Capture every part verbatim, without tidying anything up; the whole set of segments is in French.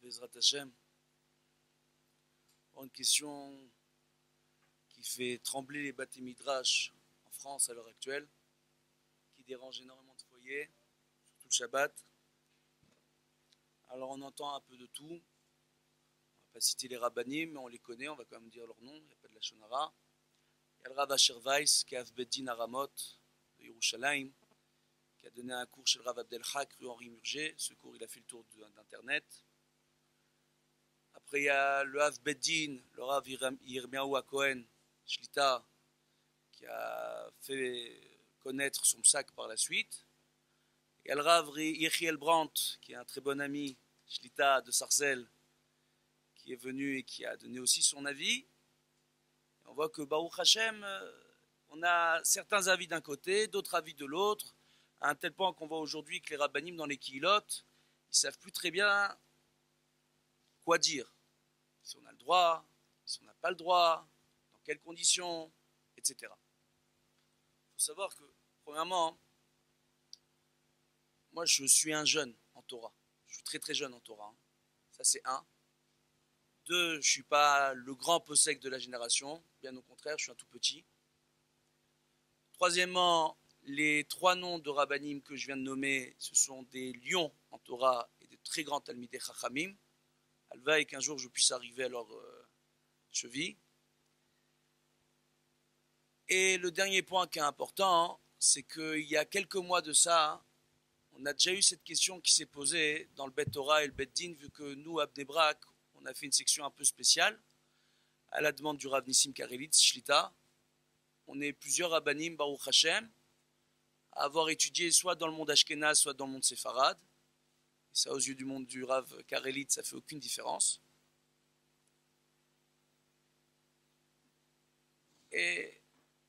Bezrat Hashem. Une question qui fait trembler les Bate Midrash en France à l'heure actuelle, qui dérange énormément de foyers, surtout le Shabbat. Alors on entend un peu de tout. On ne va pas citer les rabbanim, mais on les connaît, on va quand même dire leur nom, il n'y a pas de la Shonara. Il y a le Rav Asher Weiss, qui est Av Beddin à Ramot, de Yerushalayim, qui a donné un cours chez le Rav Abdel Hak, rue Henri Murger. Ce cours, il a fait le tour d'internet. Après, il y a le Av Beddin, le Rav Yirmiyahu HaKohen, Shlita, qui a fait connaître son psak par la suite. Il y a le Rav Yechiel Brandt, qui est un très bon ami, Shlita de Sarcelles, qui est venu et qui a donné aussi son avis. Et on voit que Baruch Hashem, on a certains avis d'un côté, d'autres avis de l'autre, à un tel point qu'on voit aujourd'hui que les rabbanim dans les kihilot, ils ne savent plus très bien quoi dire. Si on a le droit, si on n'a pas le droit, dans quelles conditions, et cetera. Il faut savoir que, premièrement, moi je suis un jeune en Torah. Je suis très très jeune en Torah. Ça c'est un. Deux, je ne suis pas le grand possèque de la génération. Bien au contraire, je suis un tout petit. Troisièmement, les trois noms de rabbanim que je viens de nommer, ce sont des lions en Torah et des très grands talmidei chachamim. Alvaï qu'un jour je puisse arriver à leur euh, cheville. Et le dernier point qui est important, c'est qu'il y a quelques mois de ça, on a déjà eu cette question qui s'est posée dans le Bet Torah et le Bet Din, vu que nous, à Bnei Brak, on a fait une section un peu spéciale, à la demande du Rav Nissim Karelitz, Shlita. On est plusieurs rabbanim, Baruch Hashem, à avoir étudié soit dans le monde ashkénaz, soit dans le monde séfarade. Et ça, aux yeux du monde du Rav Karelitz, ça ne fait aucune différence. Et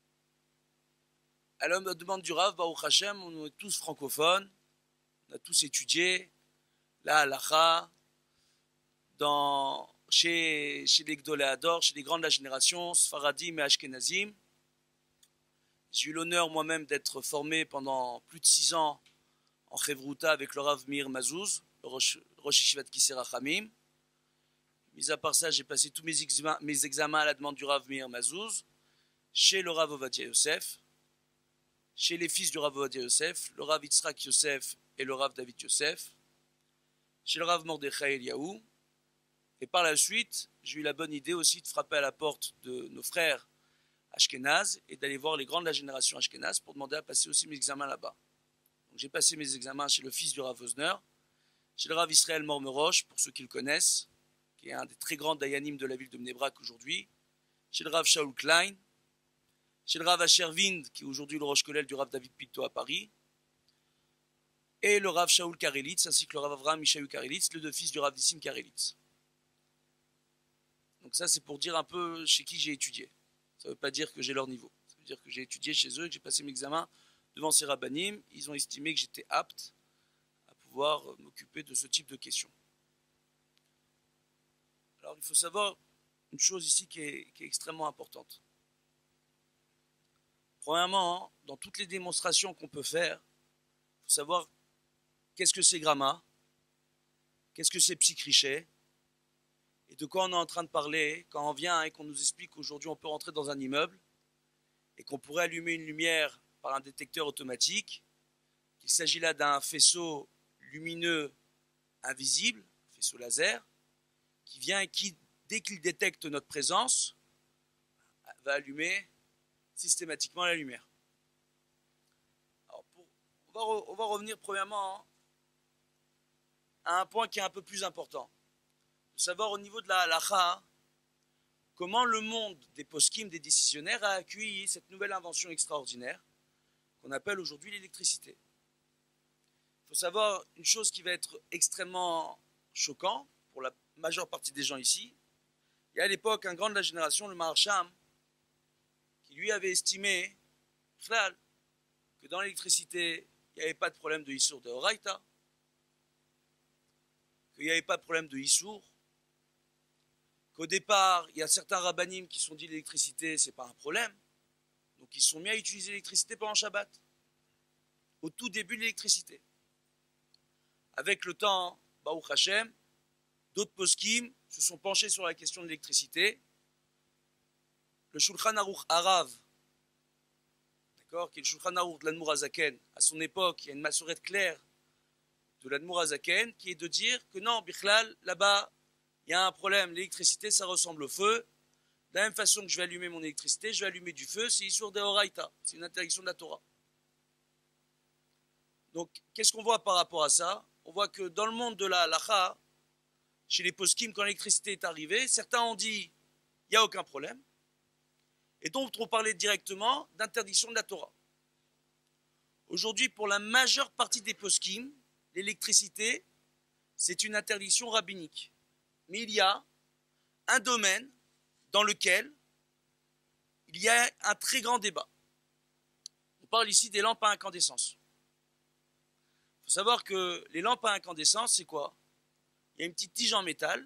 à la demande du Rav, Baruch Hashem, on est tous francophones, on a tous étudié la halacha, dans, chez, chez les Gdolei Hador, chez les grands de la génération, Sfaradim et Ashkenazim. J'ai eu l'honneur moi-même d'être formé pendant plus de six ans en Chevruta avec le Rav Meir Mazouz, le Rosh Yeshivat Kisei Rachamim. Mis à part ça, j'ai passé tous mes examens, mes examens à la demande du Rav Meir Mazouz, chez le Rav Ovadia Yosef, chez les fils du Rav Ovadia Yosef, le Rav Yitzhak Yosef et le Rav David Yosef, chez le Rav Mordechai Eliyahu. Et par la suite, j'ai eu la bonne idée aussi de frapper à la porte de nos frères Ashkenaz et d'aller voir les grands de la génération Ashkenaz pour demander à passer aussi mes examens là-bas. Donc j'ai passé mes examens chez le fils du Rav Osner, chez le Rav Israël Mormeroche, pour ceux qui le connaissent, qui est un des très grands dayanim de la ville de Bnei Brak aujourd'hui, chez le Rav Shaul Klein, chez le Rav Asher Wind, qui est aujourd'hui le Rosh Kollel du Rav David Pito à Paris, et le Rav Shaul Karelitz, ainsi que le Rav Avraham Mishayu Karelitz, le deux fils du Rav Nissim Karelitz. Donc ça, c'est pour dire un peu chez qui j'ai étudié. Ça ne veut pas dire que j'ai leur niveau. Ça veut dire que j'ai étudié chez eux, que j'ai passé mes examens devant ces rabbanim. Ils ont estimé que j'étais apte à pouvoir m'occuper de ce type de questions. Alors, il faut savoir une chose ici qui est, qui est extrêmement importante. Premièrement, dans toutes les démonstrations qu'on peut faire, il faut savoir qu'est-ce que c'est gramma, qu'est-ce que c'est psychriché, et de quoi on est en train de parler quand on vient et qu'on nous explique qu'aujourd'hui on peut rentrer dans un immeuble et qu'on pourrait allumer une lumière par un détecteur automatique, qu'il s'agit là d'un faisceau lumineux invisible, faisceau laser, qui vient et qui, dès qu'il détecte notre présence, va allumer systématiquement la lumière. Alors pour, on, va re, on va revenir premièrement à un point qui est un peu plus important. De savoir au niveau de la halacha, comment le monde des poskim, des décisionnaires, a accueilli cette nouvelle invention extraordinaire qu'on appelle aujourd'hui l'électricité. Il faut savoir une chose qui va être extrêmement choquant pour la majeure partie des gens ici. Il y a à l'époque un grand de la génération, le Maharsham, qui lui avait estimé que dans l'électricité, il n'y avait pas de problème de Issour de Horaïta, qu'il n'y avait pas de problème de Issour, qu'au départ, il y a certains rabbanim qui se sont dit l'électricité, ce n'est pas un problème. Donc ils se sont mis à utiliser l'électricité pendant Shabbat, au tout début de l'électricité. Avec le temps, Baruch Hashem, d'autres poskim se sont penchés sur la question de l'électricité. Le Shulchan Aruch Harav, d'accord, qui est le Shulchan Aruch de l'Admour Hazaken, à son époque, il y a une massorette claire de l'Admour Hazaken qui est de dire que non, Bichlal, là-bas, il y a un problème, l'électricité, ça ressemble au feu. De la même façon que je vais allumer mon électricité, je vais allumer du feu, c'est Isur de Horaïta, c'est une interdiction de la Torah. Donc, qu'est-ce qu'on voit par rapport à ça? On voit que dans le monde de la halacha, chez les poskim, quand l'électricité est arrivée, certains ont dit, il n'y a aucun problème. Et d'autres ont parlé directement d'interdiction de la Torah. Aujourd'hui, pour la majeure partie des poskim, l'électricité, c'est une interdiction rabbinique. Mais il y a un domaine dans lequel il y a un très grand débat. On parle ici des lampes à incandescence. Il faut savoir que les lampes à incandescence, c'est quoi? Il y a une petite tige en métal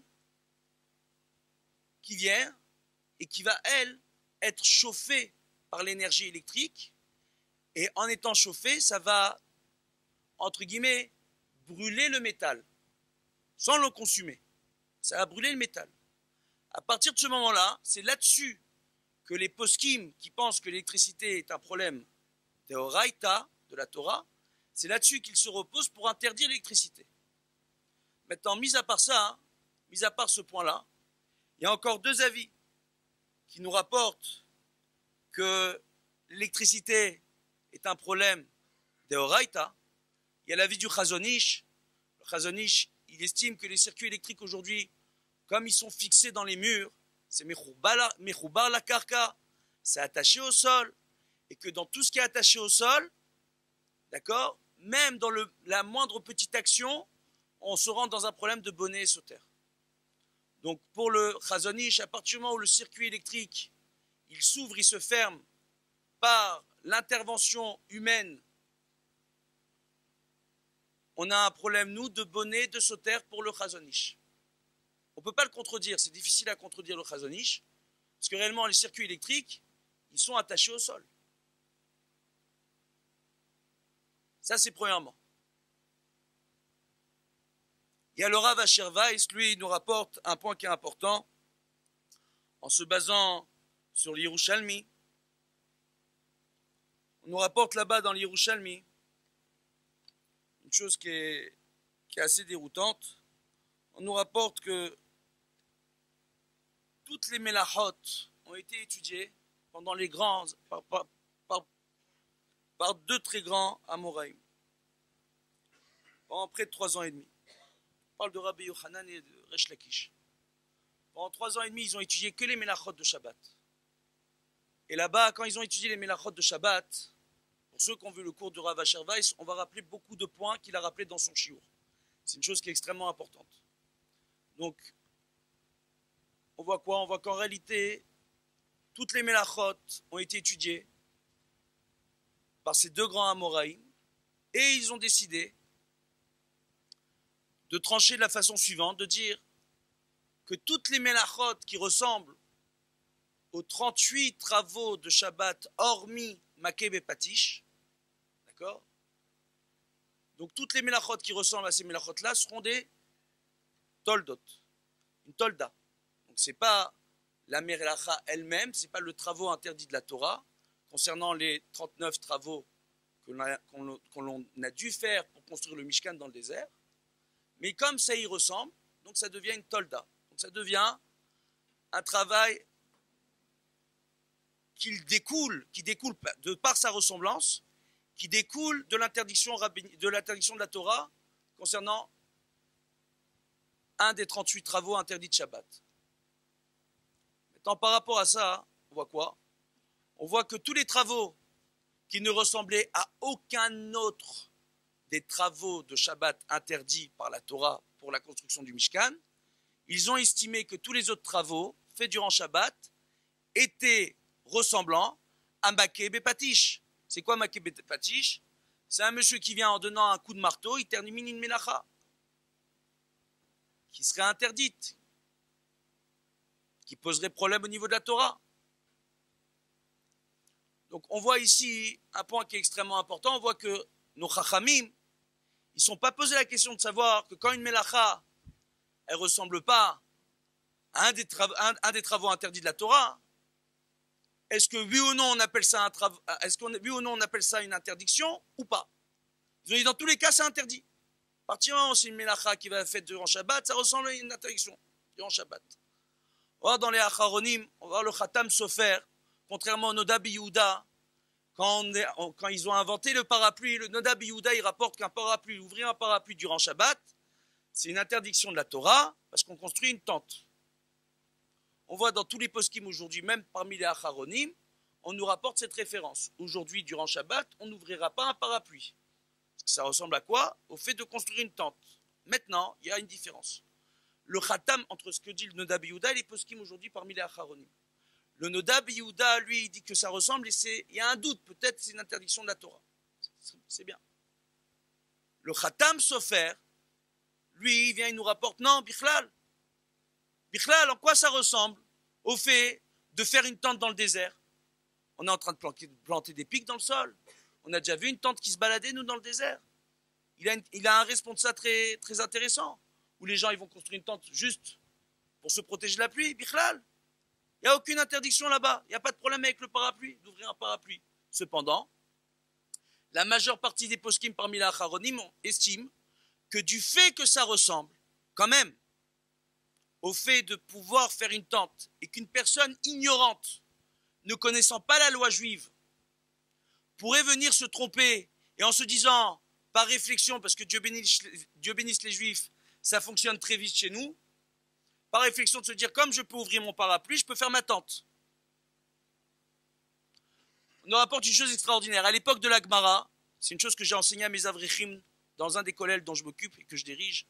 qui vient et qui va, elle, être chauffée par l'énergie électrique. Et en étant chauffée, ça va, entre guillemets, brûler le métal, sans le consumer. Ça va brûler le métal. À partir de ce moment-là, c'est là-dessus que les poskim qui pensent que l'électricité est un problème de Horaïta, de la Torah, c'est là-dessus qu'ils se reposent pour interdire l'électricité. Maintenant, mis à part ça, hein, mis à part ce point-là, il y a encore deux avis qui nous rapportent que l'électricité est un problème de Horaïta. Il y a l'avis du Chazon Ish. Le Chazon Ish, il estime que les circuits électriques aujourd'hui, comme ils sont fixés dans les murs, c'est mechoubar la karka, c'est attaché au sol, et que dans tout ce qui est attaché au sol, d'accord, même dans le, la moindre petite action, on se rend dans un problème de bonnet ésotère. Donc pour le Chazon Ish, à partir du moment où le circuit électrique, il s'ouvre, il se ferme par l'intervention humaine, on a un problème, nous, de bonnet, de sauter pour le Chazon Ish. On ne peut pas le contredire, c'est difficile à contredire le Chazon Ish, parce que réellement, les circuits électriques, ils sont attachés au sol. Ça, c'est premièrement. Il y a le Rav Asher Weiss, lui, il nous rapporte un point qui est important, en se basant sur l'Yerushalmi. On nous rapporte là-bas dans l'Yerushalmi une chose qui est, qui est assez déroutante. On nous rapporte que toutes les mélachot ont été étudiées pendant les grands, par, par, par, par deux très grands Amoraïm, pendant près de trois ans et demi. On parle de Rabbi Yochanan et de Resh Lakish. Pendant trois ans et demi, ils ont étudié que les mélachot de Shabbat. Et là-bas, quand ils ont étudié les mélachot de Shabbat, pour ceux qui ont vu le cours de Rav Asher Weiss, on va rappeler beaucoup de points qu'il a rappelés dans son shiur. C'est une chose qui est extrêmement importante. Donc, on voit quoi? On voit qu'en réalité, toutes les mélachot ont été étudiées par ces deux grands Amoraïm, et ils ont décidé de trancher de la façon suivante, de dire que toutes les mélachot qui ressemblent aux trente-huit travaux de Shabbat, hormis Makeh et Patish, d'accord? Donc toutes les mélachot qui ressemblent à ces mélachot-là seront des toldot, une tolda. Donc c'est pas la melacha elle-même, c'est pas le travaux interdit de la Torah, concernant les trente-neuf travaux que l'on a, qu'on, qu'on a dû faire pour construire le Mishkan dans le désert, mais comme ça y ressemble, donc ça devient une tolda. Donc ça devient un travail qui découle, qui découle de par sa ressemblance, qui découle de l'interdiction, de l'interdiction de la Torah concernant un des trente-huit travaux interdits de Shabbat. Maintenant, par rapport à ça, on voit quoi? On voit que tous les travaux qui ne ressemblaient à aucun autre des travaux de Shabbat interdits par la Torah pour la construction du Mishkan, ils ont estimé que tous les autres travaux faits durant Shabbat étaient ressemblants à Makeh Bepatish. C'est quoi Makeh Bepatish? C'est un monsieur qui vient en donnant un coup de marteau, il termine une melacha qui serait interdite, qui poserait problème au niveau de la Torah. Donc on voit ici un point qui est extrêmement important. On voit que nos chachamim, ils ne sont pas posés la question de savoir que quand une melacha elle ne ressemble pas à un des, un, un des travaux interdits de la Torah. Est-ce que oui ou non on appelle ça un travail, est-ce qu'on oui ou non on appelle ça une interdiction ou pas? Ils ont dit dans tous les cas c'est interdit. À partir du moment où c'est une mélacha qui va être faite durant Shabbat, ça ressemble à une interdiction durant Shabbat. On va voir dans les Acharonim, on va voir le Khatam Sofer, contrairement au Noda Biyouda, quand, quand ils ont inventé le parapluie, le Noda Biyouda il rapporte qu'un parapluie, ouvrir un parapluie durant Shabbat, c'est une interdiction de la Torah parce qu'on construit une tente. On voit dans tous les poskim aujourd'hui, même parmi les Acharonim, on nous rapporte cette référence. Aujourd'hui, durant Shabbat, on n'ouvrira pas un parapluie. Ça ressemble à quoi? Au fait de construire une tente. Maintenant, il y a une différence. Le khatam entre ce que dit le Noda Biyouda et les poskim aujourd'hui parmi les Acharonim. Le Noda Biyouda, lui, il dit que ça ressemble et c'est, il y a un doute, peut-être c'est une interdiction de la Torah. C'est bien. Le Khatam Sofer, lui, il vient, il nous rapporte, non, Bichlal. Bichlal, en quoi ça ressemble au fait de faire une tente dans le désert? On est en train de planter, planter des pics dans le sol. On a déjà vu une tente qui se baladait, nous, dans le désert. Il a, une, il a un responsable très, très intéressant, où les gens ils vont construire une tente juste pour se protéger de la pluie, Bichlal. Il n'y a aucune interdiction là-bas. Il n'y a pas de problème avec le parapluie, d'ouvrir un parapluie. Cependant, la majeure partie des poskim parmi les Acharonim estiment que du fait que ça ressemble, quand même, au fait de pouvoir faire une tente, et qu'une personne ignorante, ne connaissant pas la loi juive, pourrait venir se tromper, et en se disant, par réflexion, parce que Dieu bénisse, Dieu bénisse les Juifs, ça fonctionne très vite chez nous, par réflexion de se dire, comme je peux ouvrir mon parapluie, je peux faire ma tente. On nous rapporte une chose extraordinaire. À l'époque de la Gemara, c'est une chose que j'ai enseignée à mes avrichim dans un des collèges dont je m'occupe et que je dirige.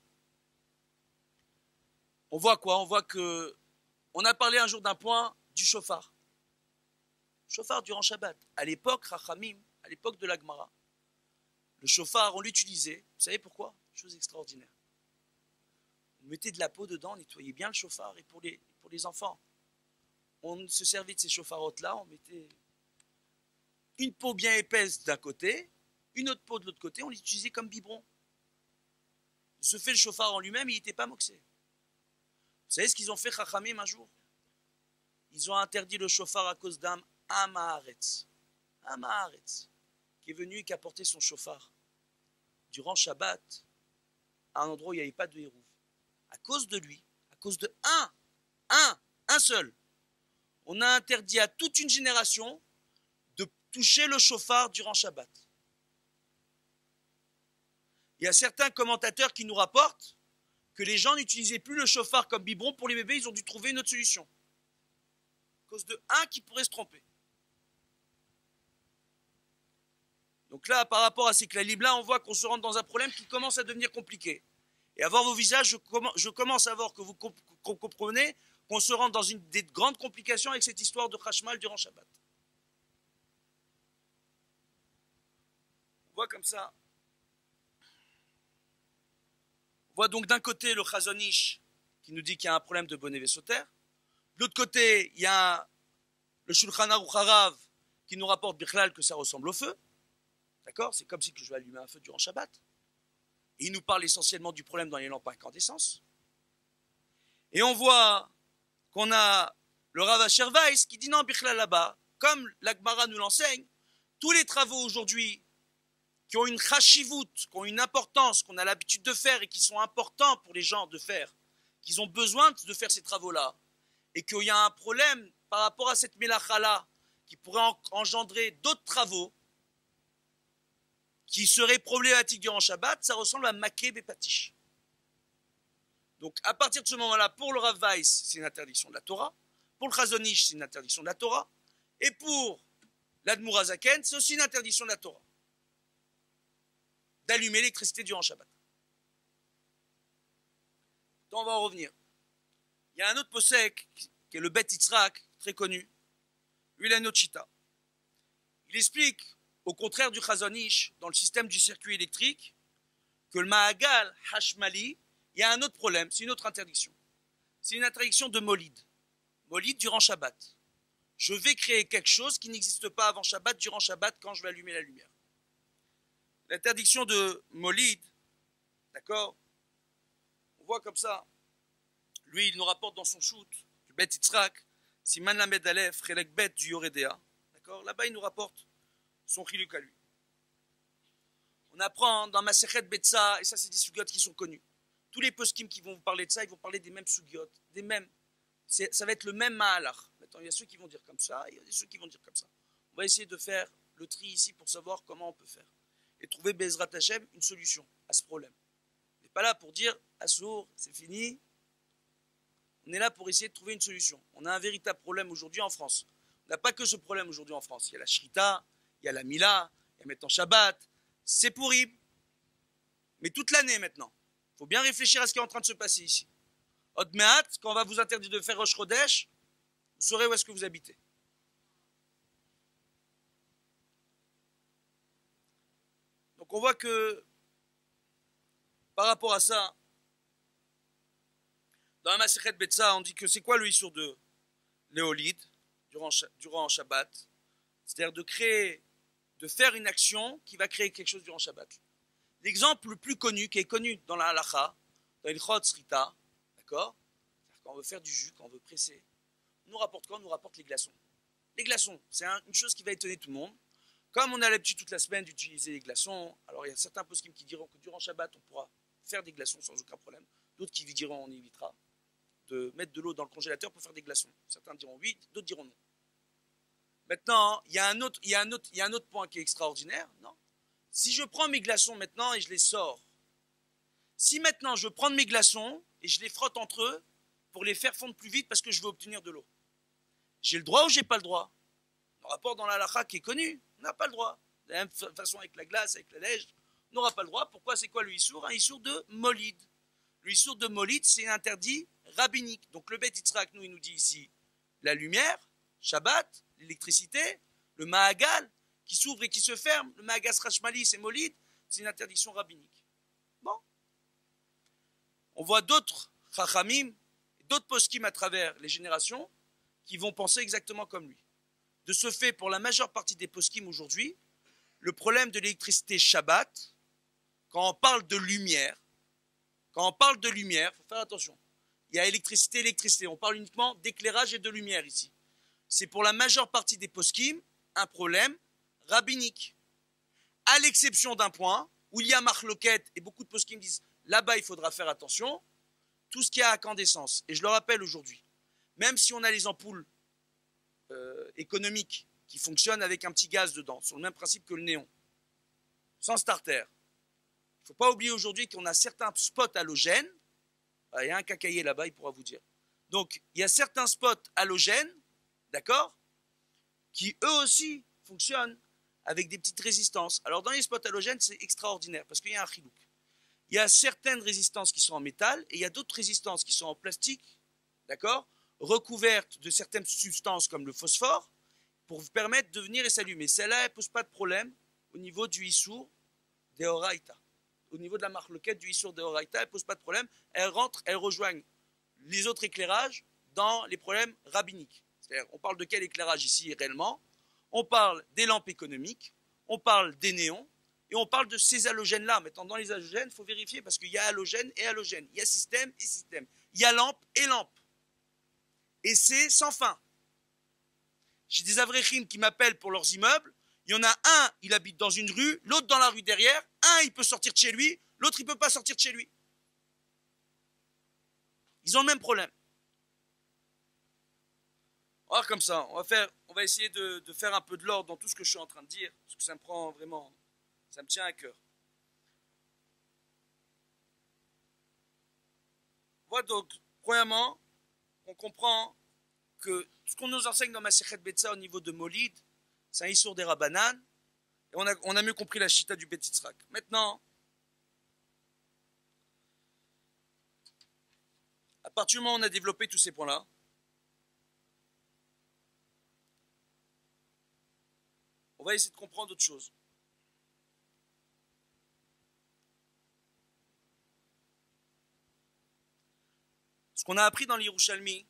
On voit quoi? On voit que on a parlé un jour d'un point du chauffard. Chauffard durant Shabbat. À l'époque, Rachamim, à l'époque de la Gemara, le chauffard, on l'utilisait. Vous savez pourquoi? Chose extraordinaire. On mettait de la peau dedans, on nettoyait bien le chauffard. Et pour les, pour les enfants, on se servait de ces chauffarottes-là, on mettait une peau bien épaisse d'un côté, une autre peau de l'autre côté, on l'utilisait comme biberon. De ce fait, le chauffard en lui-même, il n'était pas moxé. Vous savez ce qu'ils ont fait, Chachamim, un jour? Ils ont interdit le chauffard à cause d'un Amaharetz. Amaharetz, qui est venu et qui a porté son chauffard durant Shabbat à un endroit où il n'y avait pas de hérouve. À cause de lui, à cause de un, un, un seul, on a interdit à toute une génération de toucher le chauffard durant Shabbat. Il y a certains commentateurs qui nous rapportent que les gens n'utilisaient plus le chauffard comme biberon pour les bébés, ils ont dû trouver une autre solution. À cause de un qui pourrait se tromper. Donc là, par rapport à ces clalim-là, on voit qu'on se rentre dans un problème qui commence à devenir compliqué. Et à voir vos visages, je, comm je commence à voir que vous comp comprenez qu'on se rentre dans une des grandes complications avec cette histoire de Chashmal durant Shabbat. On voit comme ça. On voit donc d'un côté le Chazon Ish qui nous dit qu'il y a un problème de bonnet Vessoter. De l'autre côté, il y a le Shulchan Aruch Harav qui nous rapporte Bichlal que ça ressemble au feu. D'accord? C'est comme si je vais allumer un feu durant Shabbat. Et il nous parle essentiellement du problème dans les lampes à incandescence. Et on voit qu'on a le Rav Asher Weiss qui dit non, Bichlal là-bas, comme la Gemara nous l'enseigne, tous les travaux aujourd'hui qui ont une chashivut, qui ont une importance, qu'on a l'habitude de faire et qui sont importants pour les gens de faire, qu'ils ont besoin de faire ces travaux-là, et qu'il y a un problème par rapport à cette mélacha-là qui pourrait engendrer d'autres travaux qui seraient problématiques durant Shabbat, ça ressemble à Maké Bepatish. Donc à partir de ce moment-là, pour le Rav Weiss, c'est une interdiction de la Torah, pour le Chazon Ish, c'est une interdiction de la Torah, et pour l'Admour HaZaken, c'est aussi une interdiction de la Torah, d'allumer l'électricité durant Shabbat. Donc on va en revenir. Il y a un autre posek, qui est le Bet Yitzhak, très connu. Lui, il a une autre chita. Il explique, au contraire du Chazon Ish, dans le système du circuit électrique, que le Mahagal Hashmali, il y a un autre problème, c'est une autre interdiction. C'est une interdiction de Molid. Molid durant Shabbat. Je vais créer quelque chose qui n'existe pas avant Shabbat, durant Shabbat, quand je vais allumer la lumière. L'interdiction de Molid, d'accord? On voit comme ça lui, il nous rapporte dans son shoot, du Bet Yitzhak, Siman Lamed Aleph, Chelek Bet du Yoredea. D'accord? Là-bas, il nous rapporte son chiluk à lui. On apprend dans Masechet Betsa, et ça, c'est des sugyot qui sont connus. Tous les poskim qui vont vous parler de ça, ils vont parler des mêmes sugyot, des mêmes. Ça va être le même ma'alach. Maintenant, il y a ceux qui vont dire comme ça, et il y a ceux qui vont dire comme ça. On va essayer de faire le tri ici pour savoir comment on peut faire. Et trouver Bezrat Hashem une solution à ce problème. On n'est pas là pour dire, Assour, c'est fini. On est là pour essayer de trouver une solution. On a un véritable problème aujourd'hui en France. On n'a pas que ce problème aujourd'hui en France. Il y a la Shrita, il y a la Mila, il y a maintenant Shabbat. C'est pourri. Mais toute l'année maintenant. Il faut bien réfléchir à ce qui est en train de se passer ici. Odmeat, quand on va vous interdire de faire Rosh Chodesh, vous saurez où est-ce que vous habitez. Donc on voit que par rapport à ça, dans la Masechet Betsa, on dit que c'est quoi le Issour de l'éolide durant, durant Shabbat? C'est-à-dire de créer, de faire une action qui va créer quelque chose durant Shabbat. L'exemple le plus connu, qui est connu dans la halacha, dans l'Ilchot Srita, d'accord? C'est-à-dire quand on veut faire du jus, quand on veut presser, on nous rapporte quoi? On nous rapporte les glaçons. Les glaçons, c'est un, une chose qui va étonner tout le monde. Comme on a l'habitude toute la semaine d'utiliser les glaçons, alors il y a certains poskim qui diront que durant Shabbat, on pourra faire des glaçons sans aucun problème. D'autres qui diront on évitera de mettre de l'eau dans le congélateur pour faire des glaçons. Certains diront oui, d'autres diront non. Maintenant, il y a un autre, il y a un autre, il y a un autre point qui est extraordinaire, non? Si je prends mes glaçons maintenant et je les sors, si maintenant je prends mes glaçons et je les frotte entre eux pour les faire fondre plus vite parce que je veux obtenir de l'eau, j'ai le droit ou j'ai pas le droit? Le rapport dans la halakha qui est connu, on n'a pas le droit. De la même façon avec la glace, avec la neige, on n'aura pas le droit. Pourquoi? C'est quoi le issour? Un issour de molid. Le issour de molid, c'est un interdit rabbinique. Donc le Bet Yitzhak, nous, il nous dit ici la lumière, Shabbat, l'électricité, le Mahagal, qui s'ouvre et qui se ferme, le Mahagas Rashmali, c'est molid, c'est une interdiction rabbinique. Bon. On voit d'autres chachamim, d'autres poskim à travers les générations, qui vont penser exactement comme lui. De ce fait, pour la majeure partie des poskim aujourd'hui, le problème de l'électricité Shabbat, quand on parle de lumière, quand on parle de lumière, il faut faire attention. Il y a électricité, électricité. On parle uniquement d'éclairage et de lumière ici. C'est pour la majeure partie des poskim un problème rabbinique. À l'exception d'un point où il y a marloquette et beaucoup de poskim disent là-bas il faudra faire attention, tout ce qui a incandescence. Et je le rappelle aujourd'hui, même si on a les ampoules euh, économiques qui fonctionnent avec un petit gaz dedans, sur le même principe que le néon, sans starter, il ne faut pas oublier aujourd'hui qu'on a certains spots halogènes. Il y a un cacaillé là-bas, il pourra vous dire. Donc, il y a certains spots halogènes, d'accord, qui eux aussi fonctionnent avec des petites résistances. Alors, dans les spots halogènes, c'est extraordinaire parce qu'il y a un chilouk. Il y a certaines résistances qui sont en métal et il y a d'autres résistances qui sont en plastique, d'accord, recouvertes de certaines substances comme le phosphore pour vous permettre de venir et s'allumer. Celle-là, elle ne pose pas de problème au niveau du issour d'Eoraita. Au niveau de la marloquette du issour d'Eoraita, elle ne pose pas de problème. Elle rentre, elle rejoigne les autres éclairages dans les problèmes rabbiniques. C'est-à-dire, on parle de quel éclairage ici réellement? On parle des lampes économiques, on parle des néons, et on parle de ces halogènes-là. Maintenant, dans les halogènes, il faut vérifier parce qu'il y a halogène et halogène. Il y a système et système. Il y a lampe et lampe. Et c'est sans fin. J'ai des avréchim qui m'appellent pour leurs immeubles. Il y en a un, il habite dans une rue, l'autre dans la rue derrière. Un, il peut sortir de chez lui, l'autre, il ne peut pas sortir de chez lui. Ils ont le même problème. On va voir comme ça. On va, faire, on va essayer de, de faire un peu de l'ordre dans tout ce que je suis en train de dire, parce que ça me prend vraiment, ça me tient à cœur. Voilà donc, premièrement, on comprend que ce qu'on nous enseigne dans Masechet Betsa au niveau de Molid, c'est un issour des Rabbanan, et on a, on a mieux compris la chita du Bet Yitzhak. Maintenant, à partir du moment où on a développé tous ces points-là, on va essayer de comprendre autre chose. Ce qu'on a appris dans l'Yerushalmi,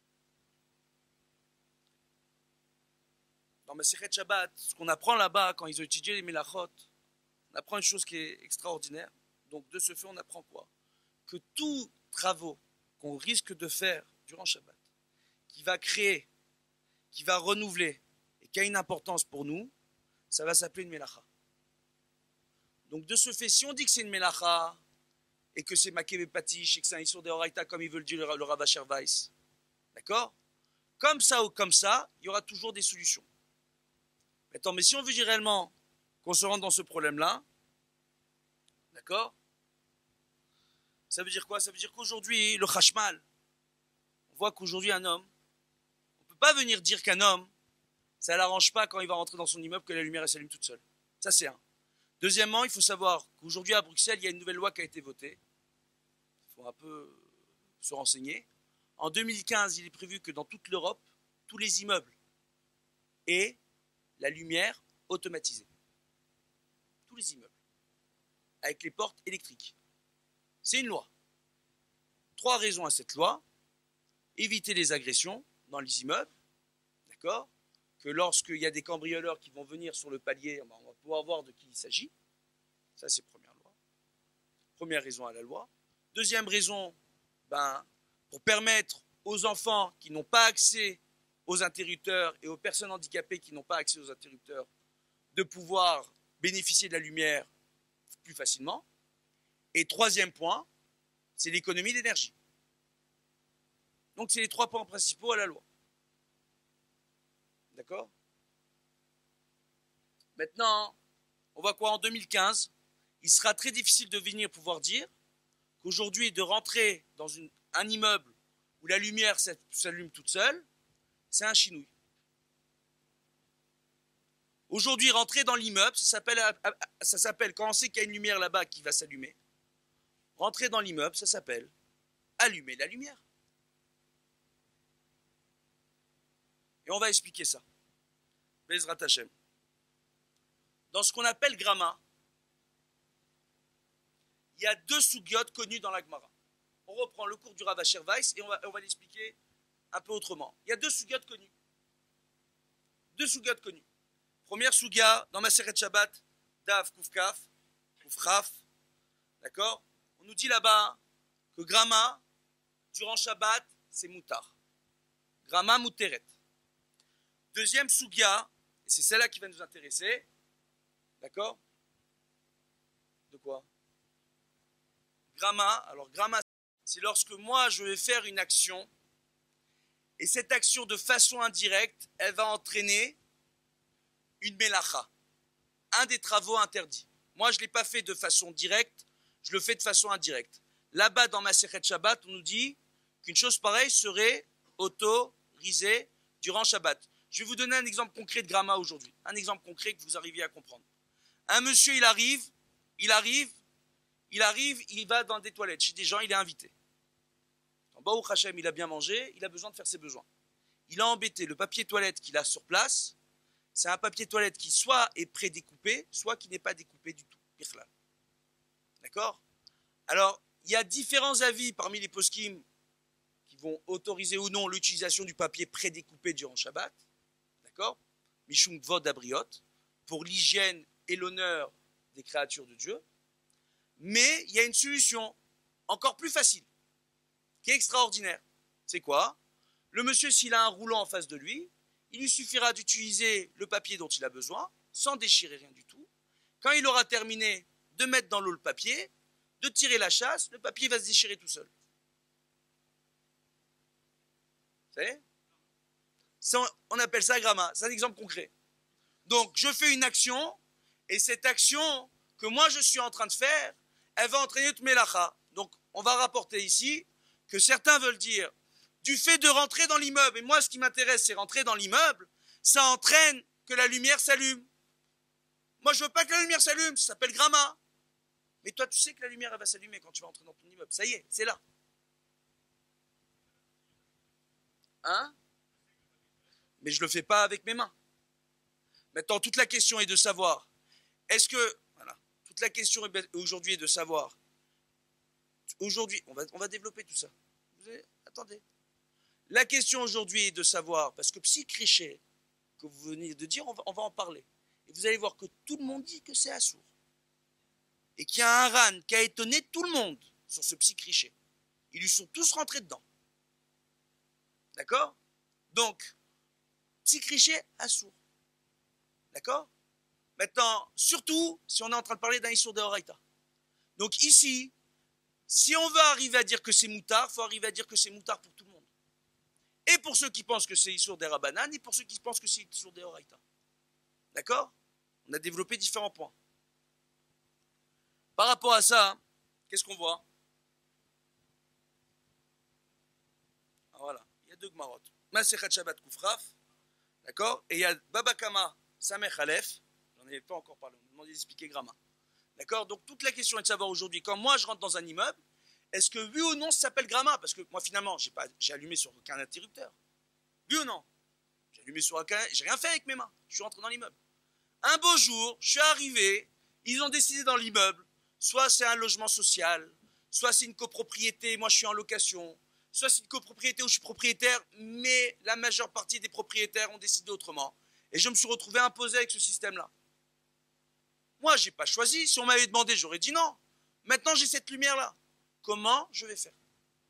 dans Masechet Shabbat, ce qu'on apprend là-bas quand ils ont étudié les Melachot, on apprend une chose qui est extraordinaire. Donc de ce fait, on apprend quoi? Que tous travaux qu'on risque de faire durant Shabbat, qui va créer, qui va renouveler et qui a une importance pour nous, ça va s'appeler une melacha. Donc de ce fait, si on dit que c'est une melacha et que c'est maké patish et que c'est un issour de horaïta comme il veut le dire le, le Rav Asher Weiss, d'accord? Comme ça ou comme ça, il y aura toujours des solutions. Attends, mais si on veut dire réellement qu'on se rende dans ce problème-là, d'accord? Ça veut dire quoi? Ça veut dire qu'aujourd'hui, le chashmal, on voit qu'aujourd'hui un homme, on ne peut pas venir dire qu'un homme, ça ne l'arrange pas quand il va rentrer dans son immeuble que la lumière s'allume toute seule. Ça c'est un. Deuxièmement, il faut savoir qu'aujourd'hui à Bruxelles, il y a une nouvelle loi qui a été votée. Il faut un peu se renseigner. En deux mille quinze, il est prévu que dans toute l'Europe, tous les immeubles aient la lumière automatisée. Tous les immeubles. Avec les portes électriques. C'est une loi. Trois raisons à cette loi. Éviter les agressions dans les immeubles. D'accord? Que lorsqu'il y a des cambrioleurs qui vont venir sur le palier, on va pouvoir voir de qui il s'agit. Ça, c'est première loi. Première raison à la loi. Deuxième raison, ben, pour permettre aux enfants qui n'ont pas accès aux interrupteurs et aux personnes handicapées qui n'ont pas accès aux interrupteurs de pouvoir bénéficier de la lumière plus facilement. Et troisième point, c'est l'économie d'énergie. Donc, c'est les trois points principaux à la loi. D'accord? Maintenant, on voit quoi en deux mille quinze? Il sera très difficile de venir pouvoir dire qu'aujourd'hui, de rentrer dans une, un immeuble où la lumière s'allume toute seule, c'est un chinouille. Aujourd'hui, rentrer dans l'immeuble, ça s'appelle, ça s'appelle, quand on sait qu'il y a une lumière là-bas qui va s'allumer, rentrer dans l'immeuble, ça s'appelle allumer la lumière. Et on va expliquer ça. Bezrat Hashem. Dans ce qu'on appelle Gramma, il y a deux sougiotes connues dans la Gemara. On reprend le cours du Rav Asher Weiss et on va, on va l'expliquer un peu autrement. Il y a deux sougiotes connues. Deux sougiotes connues. Première sougia, dans Maseret Shabbat, Dav Kufkaf, Kufchaf, d'accord? On nous dit là-bas que Gramma, durant Shabbat, c'est Moutar. Gramma Mouteret. Deuxième sougia, et c'est celle-là qui va nous intéresser, d'accord? De quoi? Gramma, alors Gramma, c'est lorsque moi je vais faire une action, et cette action de façon indirecte, elle va entraîner une melacha, un des travaux interdits. Moi je ne l'ai pas fait de façon directe, je le fais de façon indirecte. Là-bas dans Masechet Shabbat, on nous dit qu'une chose pareille serait autorisée durant Shabbat. Je vais vous donner un exemple concret de Gramma aujourd'hui. Un exemple concret que vous arriviez à comprendre. Un monsieur, il arrive, il arrive, il arrive, il va dans des toilettes chez des gens, il est invité. En Baruch Hashem, il a bien mangé, il a besoin de faire ses besoins. Il a embêté le papier toilette qu'il a sur place. C'est un papier toilette qui soit est prédécoupé, soit qui n'est pas découpé du tout. Birchlal. D'accord? Alors, il y a différents avis parmi les poskim qui vont autoriser ou non l'utilisation du papier prédécoupé durant Shabbat. D'accord? Mishum Kvod Abriot, pour l'hygiène et l'honneur des créatures de Dieu. Mais il y a une solution encore plus facile, qui est extraordinaire. C'est quoi? Le monsieur, s'il a un rouleau en face de lui, il lui suffira d'utiliser le papier dont il a besoin, sans déchirer rien du tout. Quand il aura terminé de mettre dans l'eau le papier, de tirer la chasse, le papier va se déchirer tout seul. Vous savez? On appelle ça Gramma. C'est un exemple concret. Donc, je fais une action, et cette action que moi je suis en train de faire, elle va entraîner toute melacha. Donc, on va rapporter ici que certains veulent dire, du fait de rentrer dans l'immeuble, et moi ce qui m'intéresse c'est rentrer dans l'immeuble, ça entraîne que la lumière s'allume. Moi je veux pas que la lumière s'allume, ça s'appelle Gramma. Mais toi tu sais que la lumière elle va s'allumer quand tu vas rentrer dans ton immeuble. Ça y est, c'est là. Hein? Mais je ne le fais pas avec mes mains. Maintenant, toute la question est de savoir, est-ce que, voilà, toute la question aujourd'hui est de savoir, aujourd'hui, on va, on va développer tout ça. Vous avez, attendez. La question aujourd'hui est de savoir, parce que psy-criché, que vous venez de dire, on va, on va en parler. Et vous allez voir que tout le monde dit que c'est assourd. Et qu'il y a un ran qui a étonné tout le monde sur ce psy-criché. ils lui sont tous rentrés dedans. D'accord? Donc, Psikriché, assour. D'accord? Maintenant, surtout, si on est en train de parler d'un Issour de Horaïta. Donc ici, si on veut arriver à dire que c'est moutard, il faut arriver à dire que c'est moutard pour tout le monde. Et pour ceux qui pensent que c'est Issour des Rabanan, et pour ceux qui pensent que c'est Issour des Horaïta. D'accord? On a développé différents points. Par rapport à ça, qu'est-ce qu'on voit? Ah, voilà, il y a deux Gmarot. Masechat Shabbat Koufraf, d'accord? Et il y a Baba Kama Samech Aleph, j'en ai pas encore parlé, on m'a demandé d'expliquer Grama. D'accord? Donc toute la question est de savoir aujourd'hui, quand moi je rentre dans un immeuble, est-ce que oui ou non ça s'appelle Grama? Parce que moi finalement, j'ai pas, j'ai allumé sur aucun interrupteur. Oui ou non? J'ai allumé sur aucun, j'ai rien fait avec mes mains, je suis rentré dans l'immeuble. Un beau jour, je suis arrivé, ils ont décidé dans l'immeuble, soit c'est un logement social, soit c'est une copropriété, moi je suis en location, soit c'est une copropriété où je suis propriétaire, mais la majeure partie des propriétaires ont décidé autrement. Et je me suis retrouvé imposé avec ce système-là. Moi, je n'ai pas choisi. Si on m'avait demandé, j'aurais dit non. Maintenant, j'ai cette lumière-là. Comment je vais faire?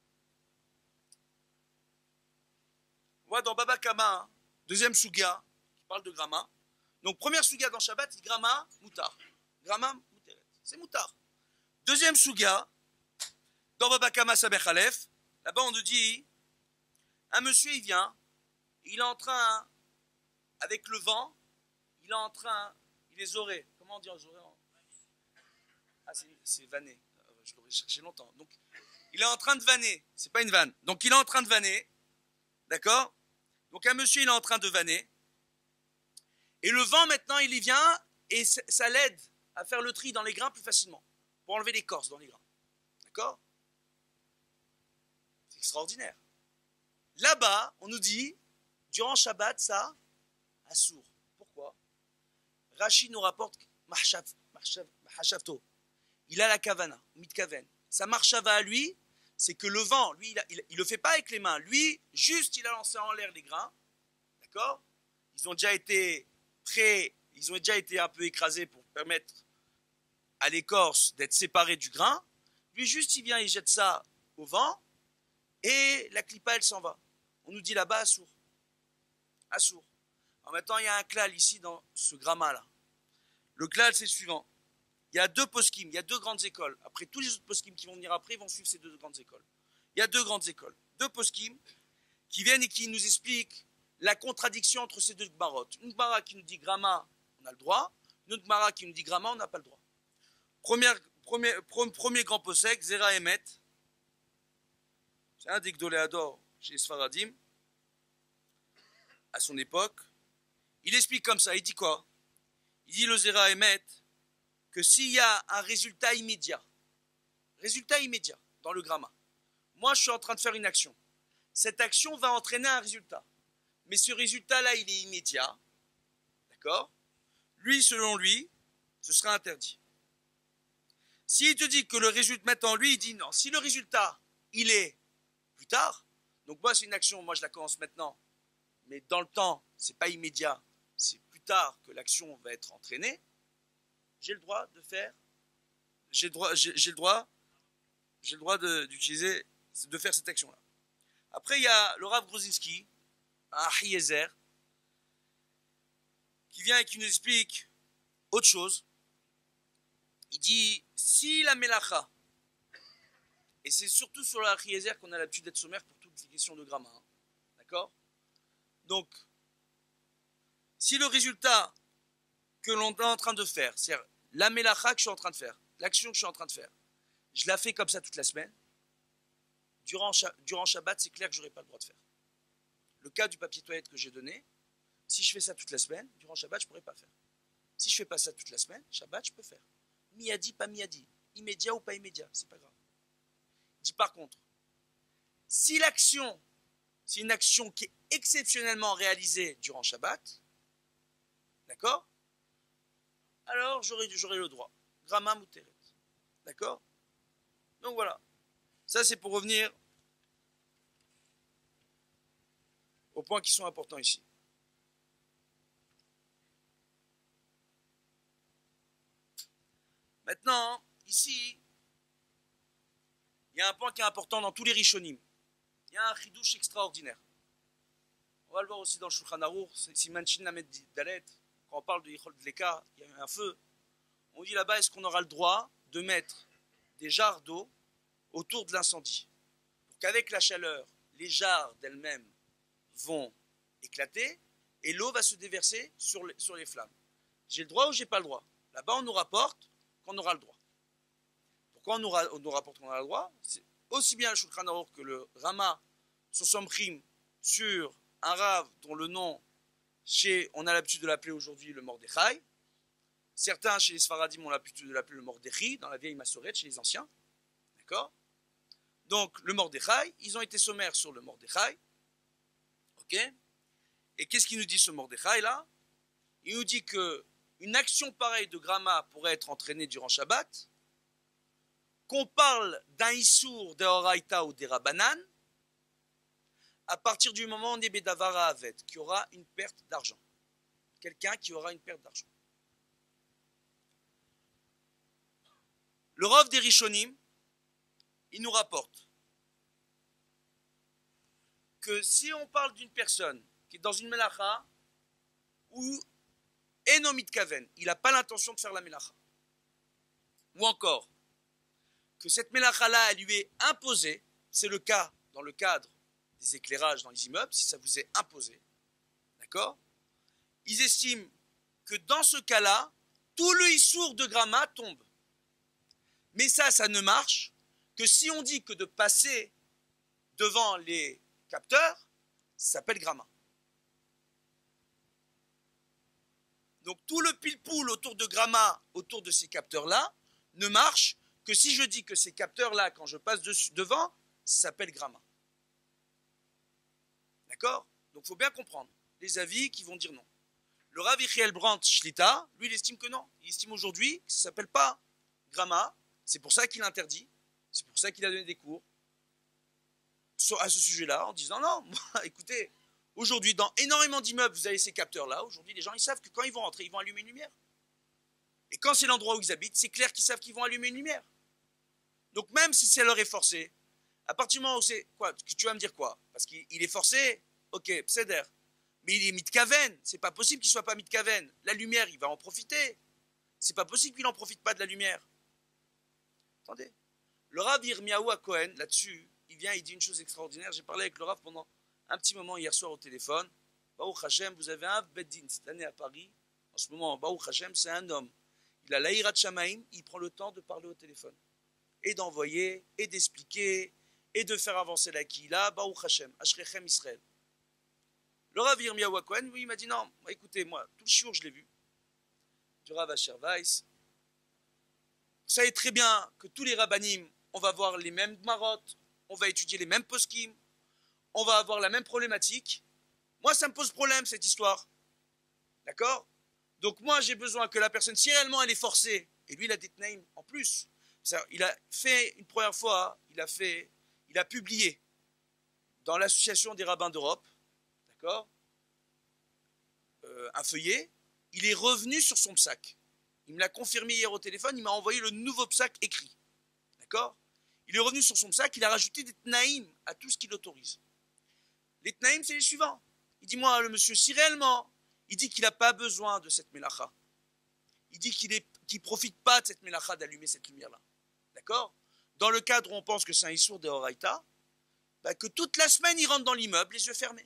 On voit dans Baba Kama, hein, deuxième Suga, qui parle de Grama. Donc, première Suga dans Shabbat, c'est Grama, Moutar. Grama, Mouteret. C'est Moutar. Deuxième Suga, dans Baba Kama Samech Aleph, là-bas, on nous dit, un monsieur, il vient, il est en train, avec le vent, il est en train, il est zoré. Comment on dit en zoré? Ah, c'est vanner. Je l'aurais cherché longtemps. Donc, il est en train de vanner. C'est pas une vanne. Donc, il est en train de vanner. D'accord? Donc, un monsieur, il est en train de vanner. Et le vent, maintenant, il y vient et ça l'aide à faire le tri dans les grains plus facilement. Pour enlever l'écorce dans les grains. D'accord? C'est extraordinaire. Là-bas, on nous dit, durant Shabbat, ça, assour. Pourquoi? Rachid nous rapporte Mahashavto. Il a la kavana, mitkaven. Sa marchava à lui, c'est que le vent, lui, il ne le fait pas avec les mains. Lui, juste, il a lancé en l'air les grains. D'accord? Ils ont déjà été prêts, ils ont déjà été un peu écrasés pour permettre à l'écorce d'être séparée du grain. Lui, juste, il vient, il jette ça au vent et la clipa, elle s'en va. On nous dit là-bas, assour. Assour. En même temps, il y a un klal ici dans ce gramma-là. Le klal, c'est le suivant. Il y a deux poskim, il y a deux grandes écoles. Après, tous les autres poskim qui vont venir après, ils vont suivre ces deux grandes écoles. Il y a deux grandes écoles. Deux poskim qui viennent et qui nous expliquent la contradiction entre ces deux gmarotes. Une gmara qui nous dit gramma, on a le droit. Une autre gmara qui nous dit gramma, on n'a pas le droit. Première, premier, premier grand posek, Zera Emet. C'est un des Gdoléador chez Sfaradim. À son époque. Il explique comme ça, il dit quoi? Il dit le Zera Emet, que s'il y a un résultat immédiat, résultat immédiat dans le gramma, moi je suis en train de faire une action, cette action va entraîner un résultat, mais ce résultat-là il est immédiat, d'accord? Lui, selon lui, ce sera interdit. S'il te dit que le résultat, maintenant lui il dit non, si le résultat il est plus tard, donc moi c'est une action, moi je la commence maintenant, mais dans le temps, c'est pas immédiat, c'est plus tard que l'action va être entraînée, j'ai le droit de faire, j'ai le droit, j'ai, j'ai le droit, j'ai le droit de, d'utiliser, de faire cette action-là. Après, il y a le Rav Grozinski, un Ahiezer, qui vient et qui nous explique autre chose. Il dit, si la Melacha, et c'est surtout sur le Ahiezer qu'on a l'habitude d'être sommaire pour toutes les questions de gramma, hein, d'accord? Donc, si le résultat que l'on est en train de faire, c'est la Melacha que je suis en train de faire, l'action que je suis en train de faire, je la fais comme ça toute la semaine, durant, durant Shabbat, c'est clair que je n'aurai pas le droit de faire. Le cas du papier toilette que j'ai donné, si je fais ça toute la semaine, durant Shabbat, je ne pourrai pas faire. Si je ne fais pas ça toute la semaine, Shabbat, je peux faire. Miyadi, pas miyadi. Immédiat ou pas immédiat, c'est pas grave. Il dit par contre, si l'action, c'est une action qui est exceptionnellement réalisée durant Shabbat, d'accord? Alors j'aurai, j'aurai le droit. Gramma Mouteret. D'accord? Donc voilà. Ça, c'est pour revenir aux points qui sont importants ici. Maintenant, ici, il y a un point qui est important dans tous les Rishonim. Il y a un chidouche extraordinaire. On va le voir aussi dans le Shulchan Aruch, Siman Shin Lamed Dalet, quand on parle de Yichol Dleka, il y a un feu. On dit là-bas, est-ce qu'on aura le droit de mettre des jarres d'eau autour de l'incendie, pour qu'avec la chaleur, les jarres d'elles-mêmes vont éclater et l'eau va se déverser sur les, sur les flammes. J'ai le droit ou j'ai pas le droit? Là-bas, on nous rapporte qu'on aura le droit. Pourquoi on nous, on nous rapporte qu'on aura le droit? C'est aussi bien le Shulchan Aruch que le Rama sur son Somchim sur un Rav dont le nom, chez, on a l'habitude de l'appeler aujourd'hui le Mordechai. Certains chez les Sfaradim ont l'habitude de l'appeler le Mordechai, dans la vieille Massorette, chez les anciens. D'accord? Donc, le Mordechai, ils ont été sommaires sur le Mordechai. Ok? Et qu'est-ce qu'il nous dit ce Mordechai là? Il nous dit que une action pareille de Grama pourrait être entraînée durant Shabbat, qu'on parle d'un Issour d'Oraita ou des Rabanan, à partir du moment où on est Bedavara Avet, qui aura une perte d'argent. Quelqu'un qui aura une perte d'argent. Le Rav des Rishonim, il nous rapporte que si on parle d'une personne qui est dans une melacha où Enomit Kaven, il n'a pas l'intention de faire la melacha, ou encore que cette melacha-là, elle lui est imposée, c'est le cas dans le cadre des éclairages dans les immeubles, si ça vous est imposé, d'accord? Ils estiment que dans ce cas-là, tout le issour de Grama tombe. Mais ça, ça ne marche que si on dit que de passer devant les capteurs, ça s'appelle Grama. Donc tout le pile-poule autour de Grama, autour de ces capteurs-là, ne marche que si je dis que ces capteurs-là, quand je passe dessus, devant, ça s'appelle Grama. D'accord? Donc il faut bien comprendre les avis qui vont dire non. Le Rav Yechiel Brandt Shlita, lui, il estime que non. Il estime aujourd'hui que ça ne s'appelle pas Grama. C'est pour ça qu'il interdit. C'est pour ça qu'il a donné des cours à ce sujet-là, en disant non, moi, écoutez, aujourd'hui, dans énormément d'immeubles, vous avez ces capteurs-là. Aujourd'hui, les gens, ils savent que quand ils vont rentrer, ils vont allumer une lumière. Et quand c'est l'endroit où ils habitent, c'est clair qu'ils savent qu'ils vont allumer une lumière. Donc même si ça leur est forcé, à partir du moment où c'est... Quoi, tu vas me dire quoi? Parce qu'il est forcé, ok, pseder. Mais il est mitkaven, c'est pas possible qu'il soit pas mitkaven. La lumière, il va en profiter. C'est pas possible qu'il n'en profite pas de la lumière. Attendez. Le Rav Yirmiyahu à Cohen, là-dessus, il vient, il dit une chose extraordinaire. J'ai parlé avec le Rav pendant un petit moment hier soir au téléphone. Baruch Hashem, vous avez un Beddin cette année à Paris. En ce moment, Baruch Hashem, c'est un homme. Il a l'Aïrat Shamaim, il prend le temps de parler au téléphone. Et d'envoyer, et d'expliquer, et de faire avancer la Kila. Baruch Hashem, Ashrechem Israël. Le Rav Yirmiyahu à Cohen, oui, il m'a dit non, écoutez, moi, tout le shiur, je l'ai vu. Du Rav Asher Weiss. Vous savez très bien que tous les rabbanim, on va voir les mêmes marottes, on va étudier les mêmes poskim, on va avoir la même problématique. Moi, ça me pose problème, cette histoire. D'accord? Donc moi, j'ai besoin que la personne, si réellement elle est forcée, et lui, il a des tnaïm en plus, il a fait une première fois, il a fait, il a publié dans l'association des rabbins d'Europe, d'accord, euh, un feuillet, il est revenu sur son psaque. Il me l'a confirmé hier au téléphone, il m'a envoyé le nouveau psaque écrit. D'accord? Il est revenu sur son psaque, il a rajouté des tnaïm à tout ce qu'il autorise. Les tnaïm, c'est les suivants. Il dit, moi, le monsieur, si réellement, il dit qu'il n'a pas besoin de cette mélacha, il dit qu'il ne qu'il profite pas de cette mélacha d'allumer cette lumière-là. D'accord? Dans le cadre où on pense que c'est un issour de Horaïta, bah, que toute la semaine, il rentre dans l'immeuble, les yeux fermés.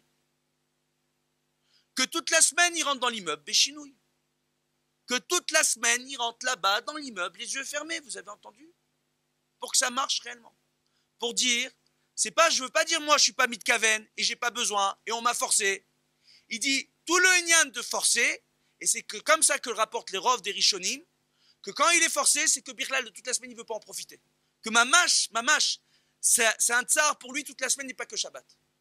Que toute la semaine, il rentre dans l'immeuble, béchinouille. Que toute la semaine, il rentre là-bas, dans l'immeuble, les yeux fermés, vous avez entendu? Pour que ça marche réellement. Pour dire, c'est pas, je veux pas dire, moi, je suis pas mitkaven, et j'ai pas besoin, et on m'a forcé. Il dit, tout le Inyan de forcer, et c'est que comme ça que rapportent les Rov des Rishonim, que quand il est forcé, c'est que Birlal, de toute la semaine, il veut pas en profiter. Que ma mâche, ma mâche, c'est, c'est un tsar pour lui toute la semaine, n'est pas que Shabbat.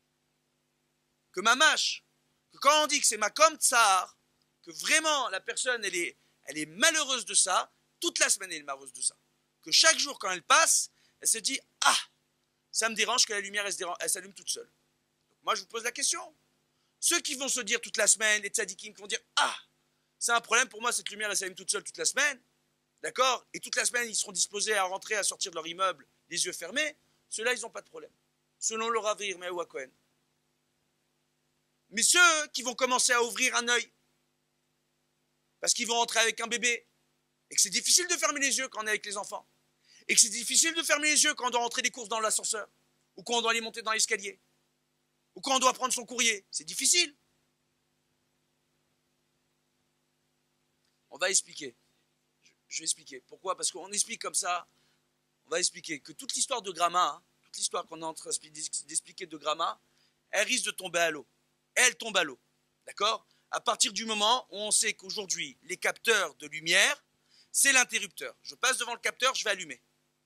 Que ma mâche, que quand on dit que c'est ma comme tsar, que vraiment la personne, elle est, elle est malheureuse de ça, toute la semaine, elle est malheureuse de ça. Que chaque jour, quand elle passe, elle se dit, ah, ça me dérange que la lumière, elle, se dérange, elle s'allume toute seule. Donc moi, je vous pose la question. Ceux qui vont se dire toute la semaine, les tzadikim qui vont dire, ah, c'est un problème pour moi, cette lumière, elle s'allume toute seule toute la semaine, d'accord? Et toute la semaine, ils seront disposés à rentrer, à sortir de leur immeuble, les yeux fermés. ceux-là, ils n'ont pas de problème. Selon le Rav Yirmiyahu HaKohen. Mais ceux qui vont commencer à ouvrir un œil, parce qu'ils vont rentrer avec un bébé, et que c'est difficile de fermer les yeux quand on est avec les enfants, et que c'est difficile de fermer les yeux quand on doit rentrer des courses dans l'ascenseur, ou quand on doit aller monter dans l'escalier, ou quand on doit prendre son courrier, c'est difficile. On va expliquer. Je vais expliquer. Pourquoi? Parce qu'on explique comme ça, on va expliquer que toute l'histoire de Gramma, hein, toute l'histoire qu'on est en train d'expliquer de Gramma, elle risque de tomber à l'eau. Elle tombe à l'eau. D'accord? À partir du moment où on sait qu'aujourd'hui, les capteurs de lumière, c'est l'interrupteur. Je passe devant le capteur, je vais allumer.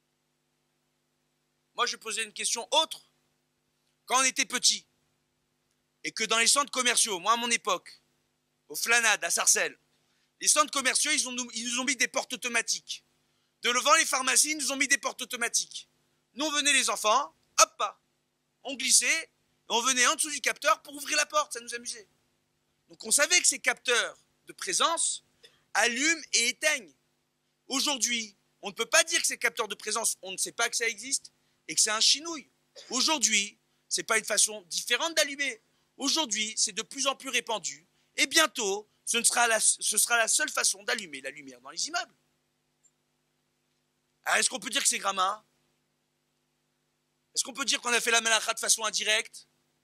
Moi, je posais une question autre. Quand on était petit, et que dans les centres commerciaux, moi à mon époque, au Flanade, à Sarcelles, les centres commerciaux, ils, ont, ils nous ont mis des portes automatiques. Devant les pharmacies, ils nous ont mis des portes automatiques. Nous, on venait les enfants, hop, pas. On glissait, et on venait en dessous du capteur pour ouvrir la porte, ça nous amusait. Donc on savait que ces capteurs de présence allument et éteignent. Aujourd'hui, on ne peut pas dire que ces capteurs de présence, on ne sait pas que ça existe et que c'est un chinouille. Aujourd'hui, ce n'est pas une façon différente d'allumer. Aujourd'hui, c'est de plus en plus répandu et bientôt, ce, ne sera, la, ce sera la seule façon d'allumer la lumière dans les immeubles. Alors, est-ce qu'on peut dire que c'est Gramma? Est-ce qu'on peut dire qu'on a fait la malacha de façon indirecte?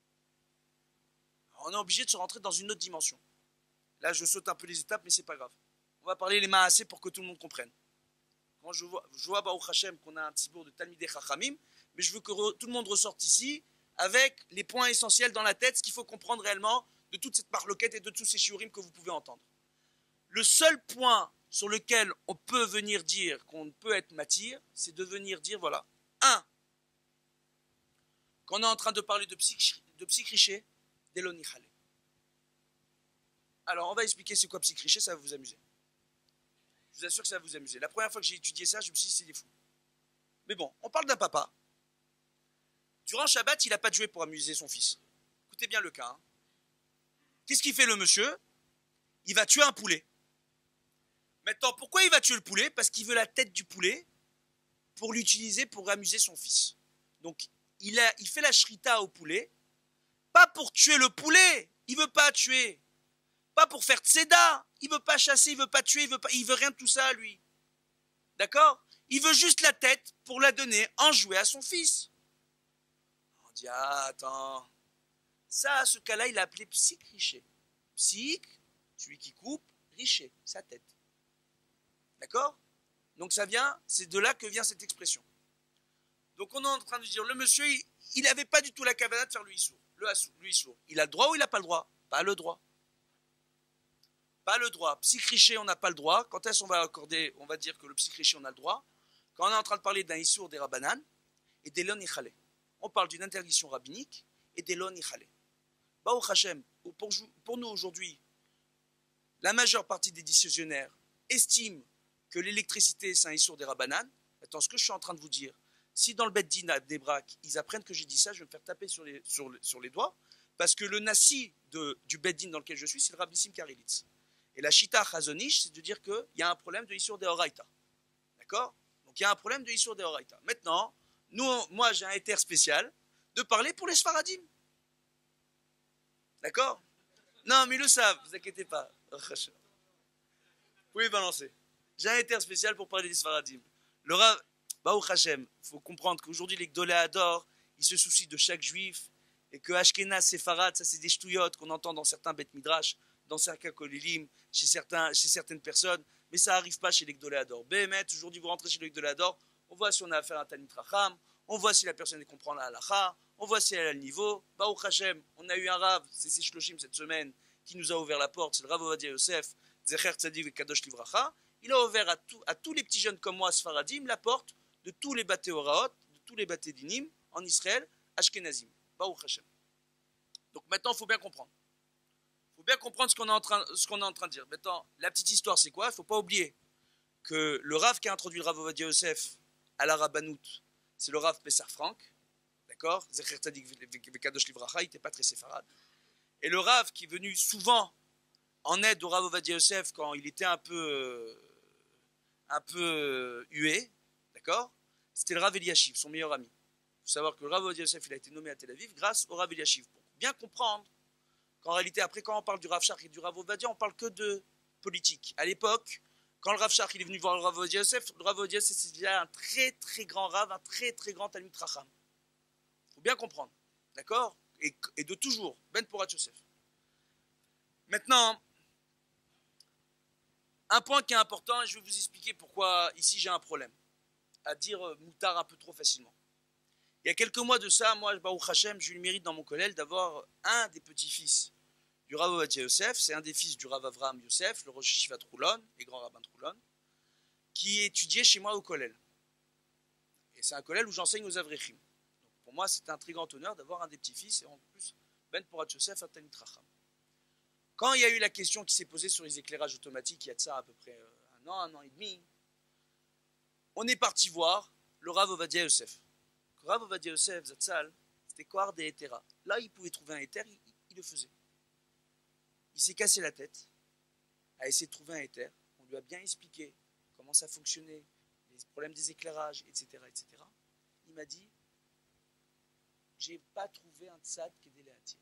On est obligé de se rentrer dans une autre dimension. Là, je saute un peu les étapes, mais c'est pas grave. On va parler les maasés pour que tout le monde comprenne. Quand je vois, je vois Baruch Hashem qu'on a un tzibour de Talmidei Chachamim, mais je veux que re, tout le monde ressorte ici avec les points essentiels dans la tête, ce qu'il faut comprendre réellement de toute cette marloquette et de tous ces shiurim que vous pouvez entendre. Le seul point sur lequel on peut venir dire qu'on peut être matir, c'est de venir dire, voilà, un, quand on est en train de parler de psych, de psychriché, d'Eloni Chale. Alors, on va expliquer c'est quoi psychriché, ça va vous amuser. Je vous assure que ça va vous amuser. La première fois que j'ai étudié ça, je me suis dit, c'est des fous. Mais bon, on parle d'un papa. Durant Shabbat, il n'a pas de jouet pour amuser son fils. Écoutez bien le cas. Hein. Qu'est-ce qu'il fait le monsieur? Il va tuer un poulet. Maintenant, pourquoi il va tuer le poulet? Parce qu'il veut la tête du poulet pour l'utiliser pour amuser son fils. Donc, il, a, il fait la shrita au poulet, pas pour tuer le poulet. Il ne veut pas tuer. Pas pour faire tzeda. Il ne veut pas chasser, il ne veut pas tuer, il veut, pas, il veut rien de tout ça, lui. D'accord? Il veut juste la tête pour la donner en jouet à son fils. On dit, ah, attends. Ça, ce cas-là, il a appelé psych riché. Psych, celui qui coupe, riché, sa tête. D'accord? Donc ça vient, c'est de là que vient cette expression. Donc on est en train de dire, le monsieur, il n'avait pas du tout la kavana de faire le issour. Le assou, le issour. Il a le droit ou il n'a pas le droit? Pas le droit. Pas le droit. Psychriché, on n'a pas le droit. Quand est-ce qu'on va accorder, on va dire que le psychriché, on a le droit? Quand on est en train de parler d'un issour des rabbanan et des lon ichale. On parle d'une interdiction rabbinique et des lon ichale. Baruch Hashem, pour, pour nous aujourd'hui, la majeure partie des décisionnaires estiment que l'électricité, c'est un issour des rabbanan. Attends, ce que je suis en train de vous dire, si dans le Bet Din à Bnei-Brak, ils apprennent que j'ai dit ça, je vais me faire taper sur les, sur, sur les doigts, parce que le nasi de, du Bet Din dans lequel je suis, c'est le Rabbi Nissim Karelitz. Et la Shita Chazonish, c'est de dire qu'il y a un problème de Issour de Horaïta. D'accord? Donc il y a un problème de Issour de Horaïta. Maintenant, nous, moi j'ai un éther spécial de parler pour les Sfaradim. D'accord? Non, mais ils le savent, ne vous inquiétez pas. Vous pouvez balancer. J'ai un éther spécial pour parler des Sfaradim. Le Rav, Baruch Hashem, il faut comprendre qu'aujourd'hui les Gdolé Hador, ils se soucient de chaque juif, et que Ashkenaz, Séfarad, ça c'est des ch'touillottes qu'on entend dans certains Beth Midrash, dans certains Kolilim, chez, certains, chez certaines personnes, mais ça n'arrive pas chez les Gdolé Hador. Béhémet, aujourd'hui vous rentrez chez les Gdolé Hador, on voit si on a affaire à un Talmid Racham, on voit si la personne comprend la halacha, on voit si elle a le niveau. Baruch Hashem, on a eu un Rav, c'est ses Shloshim cette semaine, qui nous a ouvert la porte, c'est le Rav Ovadia Yosef, Zecher Tzadik et Kadosh Livracha. Il a ouvert à, tout, à tous les petits jeunes comme moi, Sfaradim, la porte de tous les Baté Oraot, de tous les Baté Dinim, en Israël, Ashkenazim. Baruch Hashem. Donc maintenant, il faut bien comprendre. Il faut bien comprendre ce qu'on est en train, ce qu'on est en train de dire. Maintenant, la petite histoire, c'est quoi? Il ne faut pas oublier que le Rav qui a introduit le Rav Ovadia Yosef à la Rabbanout, c'est le Rav Pessar Frank. D'accord? Zecher Tzadik Vekadosh Livracha, il n'était pas très séfarade. Et le Rav qui est venu souvent en aide au Rav Ovadia Yosef quand il était un peu, euh, un peu euh, hué, d'accord? C'était le Rav Eliashiv, son meilleur ami. faut savoir que le Rav Ovadia Yosef, il a été nommé à Tel Aviv grâce au Rav Eliashiv. Pour bien comprendre qu'en réalité, après, quand on parle du Rav Shach et du Rav Ovadia, on parle que de politique. À l'époque, quand le Rav Shach il est venu voir le Rav Ovadia Yosef, le Rav Ovadia Yosef, c'est déjà un très très grand Rav, un très très grand Talmid Chacham. Il faut bien comprendre. D'accord, et, et de toujours. Ben Porat Yosef. Maintenant, un point qui est important, et je vais vous expliquer pourquoi ici j'ai un problème à dire euh, moutard un peu trop facilement. Il y a quelques mois de ça, moi, Baruch Hashem, j'ai eu le mérite dans mon collège d'avoir un des petits-fils du Rav Ovadia Yosef, c'est un des fils du Rav Avraham Yosef, le Rosh Yeshiva de Troulon, et grand rabbin de Troulon, qui étudiait chez moi au collège. Et c'est un collège où j'enseigne aux Avrechim. Donc pour moi, c'est un très grand honneur d'avoir un des petits-fils, et en plus, Ben Porat Yosef, un Talmid Chacham. Quand il y a eu la question qui s'est posée sur les éclairages automatiques, il y a de ça à peu près un an, un an et demi, on est parti voir le Rav Ovadia Yosef. Le Rav Ovadia Yosef, Zatzal, c'était Kohar des Hétéra. Là, il pouvait trouver un Héter, il, il le faisait. Il s'est cassé la tête à essayer de trouver un Héter. On lui a bien expliqué comment ça fonctionnait, les problèmes des éclairages, et cetera, et cetera. Il m'a dit, j'ai pas trouvé un tzad qui est déléatir.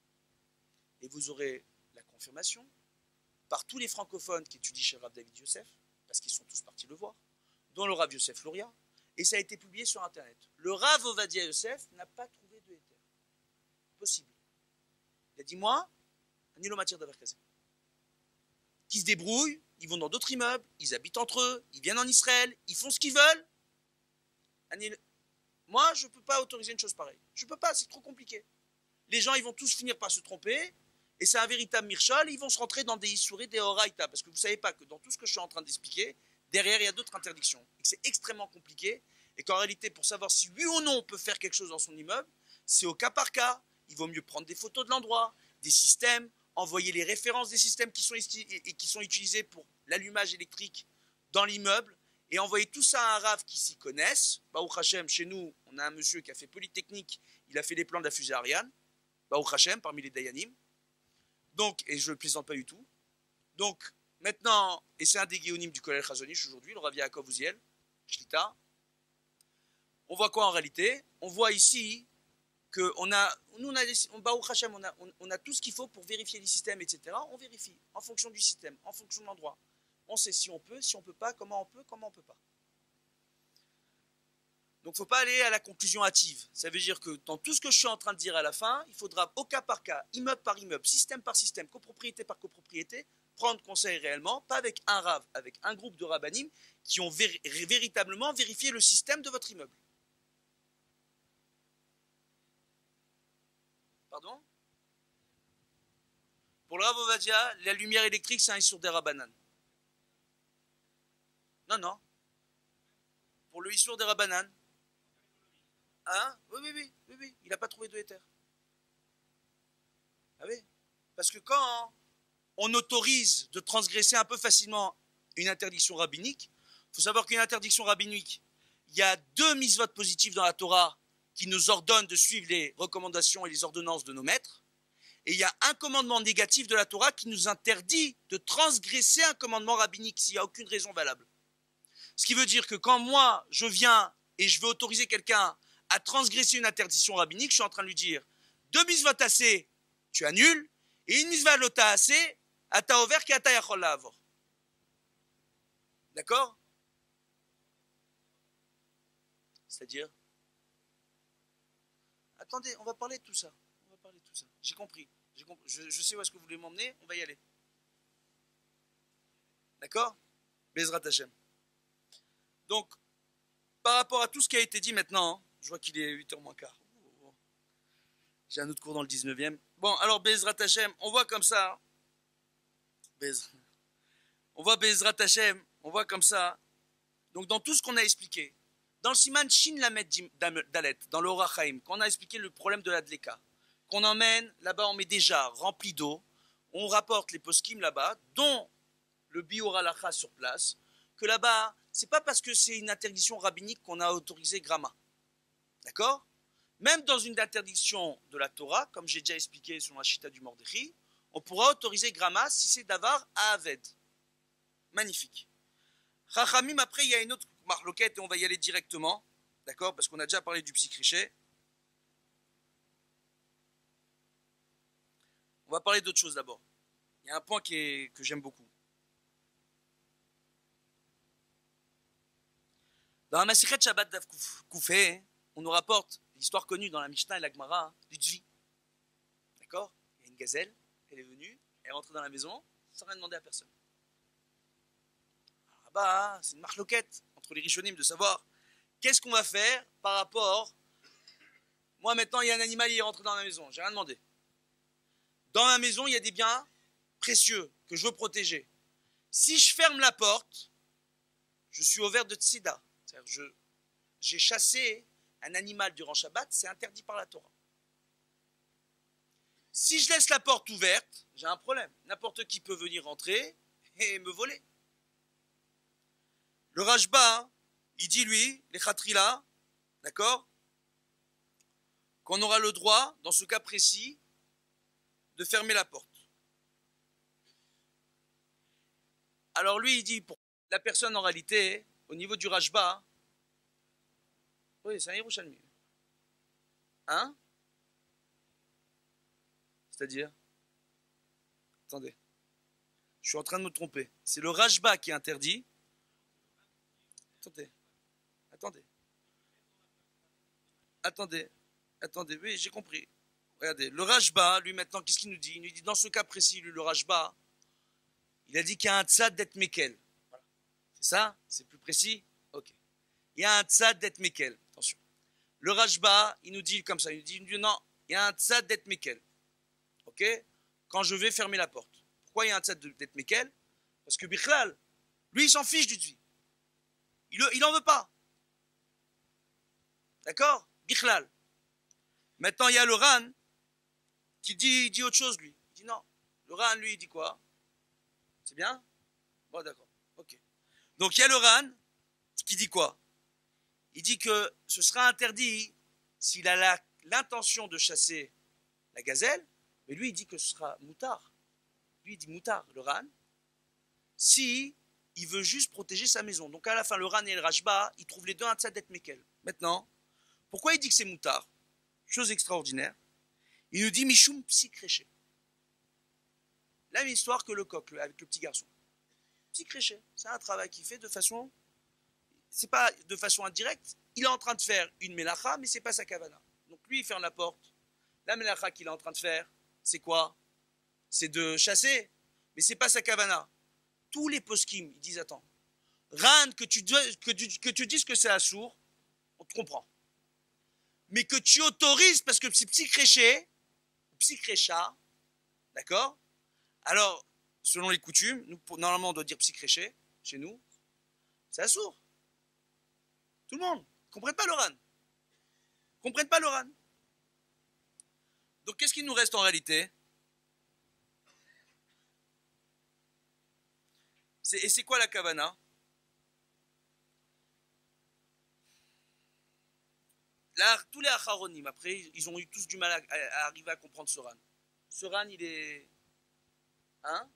Et vous aurez la confirmation par tous les francophones qui étudient chez le Rav David Yosef, parce qu'ils sont tous partis le voir, dont le Rav Yosef Louria, et ça a été publié sur Internet. Le Rav Ovadia Yosef n'a pas trouvé de Héter. Possible. Il a dit, moi, un îlot matière d'Averkazé. Qui se débrouillent, ils vont dans d'autres immeubles, ils habitent entre eux, ils viennent en Israël, ils font ce qu'ils veulent. îlot... Moi, je ne peux pas autoriser une chose pareille. Je ne peux pas, c'est trop compliqué. Les gens, ils vont tous finir par se tromper, et c'est un véritable mirchal, ils vont se rentrer dans des issourés, des horaïta, parce que vous ne savez pas que dans tout ce que je suis en train d'expliquer, derrière, il y a d'autres interdictions, et que c'est extrêmement compliqué, et qu'en réalité, pour savoir si oui ou non on peut faire quelque chose dans son immeuble, c'est au cas par cas. Il vaut mieux prendre des photos de l'endroit, des systèmes, envoyer les références des systèmes qui sont, et qui sont utilisés pour l'allumage électrique dans l'immeuble, et envoyer tout ça à un Rav qui s'y connaisse. Baruch Hashem, chez nous, on a un monsieur qui a fait Polytechnique, il a fait les plans de la fusée Ariane, Baruch Hashem, parmi les Dayanim. Donc, et je ne plaisante pas du tout. Donc, maintenant, et c'est un des guéonymes du collège Chazonish aujourd'hui, le Rav Yaakov Uziel, Shlita. On voit quoi en réalité? On voit ici qu'on a, nous on a, on, Baruch Hashem, on a, on, on a tout ce qu'il faut pour vérifier les systèmes, et cetera. On vérifie en fonction du système, en fonction de l'endroit. On sait si on peut, si on ne peut pas, comment on peut, comment on ne peut pas. Donc il ne faut pas aller à la conclusion hâtive. Ça veut dire que dans tout ce que je suis en train de dire à la fin, il faudra au cas par cas, immeuble par immeuble, système par système, copropriété par copropriété, prendre conseil réellement, pas avec un Rav, avec un groupe de Rabbanim qui ont vér véritablement vérifié le système de votre immeuble. Pardon? Pour le Rav Ovadia, la lumière électrique, c'est un Issour des Rabbanan. Non, non. Pour le Issour des Rabbanan. Hein? Oui, oui, oui, oui, oui. Il n'a pas trouvé de Héter. Ah oui? Parce que quand on autorise de transgresser un peu facilement une interdiction rabbinique, il faut savoir qu'une interdiction rabbinique, il y a deux mitzvot positives dans la Torah qui nous ordonnent de suivre les recommandations et les ordonnances de nos maîtres, et il y a un commandement négatif de la Torah qui nous interdit de transgresser un commandement rabbinique s'il n'y a aucune raison valable. Ce qui veut dire que quand moi, je viens et je veux autoriser quelqu'un à transgresser une interdiction rabbinique, je suis en train de lui dire, deux mitzvot assez, tu annules, et une mitzvah lota assez, ata over ki ata yachol la'avor. D'accord? C'est-à-dire? Attendez, on va parler de tout ça. On va parler de tout ça. J'ai compris. compris. Je, je sais où est-ce que vous voulez m'emmener, on va y aller. D'accord? Bezrat Hashem. Donc, par rapport à tout ce qui a été dit maintenant, je vois qu'il est huit heures moins quart. J'ai un autre cours dans le dix-neuvième. Bon, alors Bezrat Hashem, on voit comme ça. Bez... On voit Bezrat Hashem, on voit comme ça. Donc, dans tout ce qu'on a expliqué, dans le Siman Shin Lamed Dalet, dans le Orach Chaim, quand on a expliqué le problème de la Dleka, qu'on emmène, là-bas on met déjà rempli d'eau, on rapporte les poskim là-bas, dont le Biur Halacha sur place, que là-bas, c'est pas parce que c'est une interdiction rabbinique qu'on a autorisé Grama. D'accord? Même dans une interdiction de la Torah, comme j'ai déjà expliqué sur la Shita du Mordechai, on pourra autoriser Grama si c'est Davar à Aved. Magnifique. Chachamim, après, il y a une autre marloquette et on va y aller directement. D'accord? Parce qu'on a déjà parlé du psychriché. On va parler d'autre chose d'abord. Il y a un point qui est, que j'aime beaucoup. Dans la Masichet Shabbat Daf Koufé, on nous rapporte l'histoire connue dans la Mishnah et la Gemara du Tzvi. D'accord? Il y a une gazelle, elle est venue, elle est rentrée dans la maison sans rien demander à personne. Alors là-bas, c'est une marloquette entre les Rishonim de savoir qu'est-ce qu'on va faire par rapport. Moi maintenant, il y a un animal, il est rentré dans la maison, j'ai rien demandé. Dans ma maison, il y a des biens précieux que je veux protéger. Si je ferme la porte, je suis au vert de Tzida. C'est-à-dire je, j'ai chassé un animal durant Shabbat, c'est interdit par la Torah. Si je laisse la porte ouverte, j'ai un problème. N'importe qui peut venir rentrer et me voler. Le Rashba, il dit lui, les Khatrila, d'accord, qu'on aura le droit, dans ce cas précis, de fermer la porte. Alors lui, il dit, pour la personne en réalité, au niveau du Rashba, oui, c'est un Yerushalmi. Hein? C'est-à-dire? Attendez. Je suis en train de me tromper. C'est le Rashba qui est interdit. Attendez. Attendez. Attendez. Attendez. Oui, j'ai compris. Regardez. Le Rashba, lui maintenant, qu'est-ce qu'il nous dit? Il nous dit, dans ce cas précis, lui, le Rashba, il a dit qu'il y a un tzad d'être mekel. Voilà. C'est ça? C'est plus précis? Ok. Il y a un tzad d'être mekel. Attention. Le Rashba, il nous dit comme ça. Il nous dit, il nous dit non, il y a un tzad d'être mekel. Ok? Quand je vais fermer la porte. Pourquoi il y a un tzad d'être mekel? Parce que Bichlal, lui, il s'en fiche du tzvi. Il, il en veut pas. D'accord? Bichlal. Maintenant, il y a le Ran qui dit, il dit autre chose, lui. Il dit non. Le Ran, lui, il dit quoi? C'est bien? Bon, d'accord. Ok. Donc, il y a le Ran qui dit quoi? Il dit que ce sera interdit s'il a la, l'intention de chasser la gazelle, mais lui, il dit que ce sera moutard. Lui, il dit moutard, le Ran, si il veut juste protéger sa maison. Donc, à la fin, le Ran et le Rashba, ils trouvent les deux un tzad d'être mekel. Maintenant, pourquoi il dit que c'est moutard? Chose extraordinaire. Il nous dit Mishum psychréché. La même histoire que le coq avec le petit garçon. Psychréché. C'est un travail qu'il fait de façon. C'est pas de façon indirecte. Il est en train de faire une melacha, mais c'est pas sa kavana. Donc lui, il ferme la porte. La melacha qu'il est en train de faire, c'est quoi? C'est de chasser, mais c'est pas sa kavana. Tous les poskim, ils disent attends, Ran, que tu, que tu, que tu dises que c'est assourd, on te comprend. Mais que tu autorises, parce que c'est psychréché, psychrécha, d'accord? Alors, selon les coutumes, nous, normalement on doit dire psychréché, chez nous, c'est assourd. Tout le monde ne comprenne pas le Ran. Ne comprenne pas le Ran. Donc qu'est-ce qu'il nous reste en réalité? c'est, Et c'est quoi la kavana? Là, tous les acharonim, après, ils ont eu tous du mal à, à, à arriver à comprendre ce Ran. Ce Ran, il est... Hein?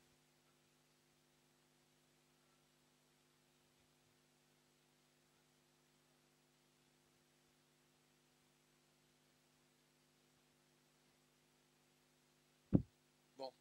Bon.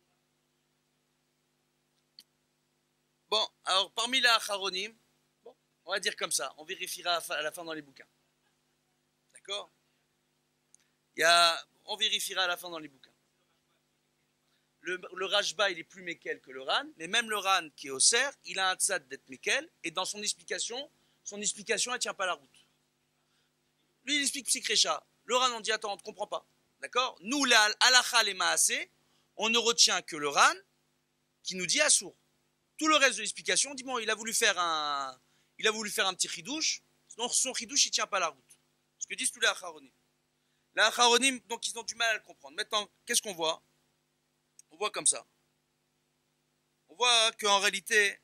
Bon, alors, parmi les acharonim, bon, on va dire comme ça, on vérifiera à la fin dans les bouquins. D'accord? Il y a, on vérifiera à la fin dans les bouquins. Le, le Rashba, il est plus Mekel que le Ran, mais même le Ran qui est au cerf, il a un tzad d'être Mekel, et dans son explication, son explication, elle tient pas la route. Lui, il explique Psychrécha. Le Ran, on dit, attends, on ne comprend pas. D'accord? Nous, la halacha les maasé, on ne retient que le Ran qui nous dit assour. Tout le reste de l'explication, on dit, bon, il a voulu faire un, il a voulu faire un petit chidouche, donc son chidouche, il tient pas la route. Ce que disent tous les acharonim. Les acharonim, donc, ils ont du mal à le comprendre. Maintenant, qu'est-ce qu'on voit? On voit comme ça. On voit qu'en réalité,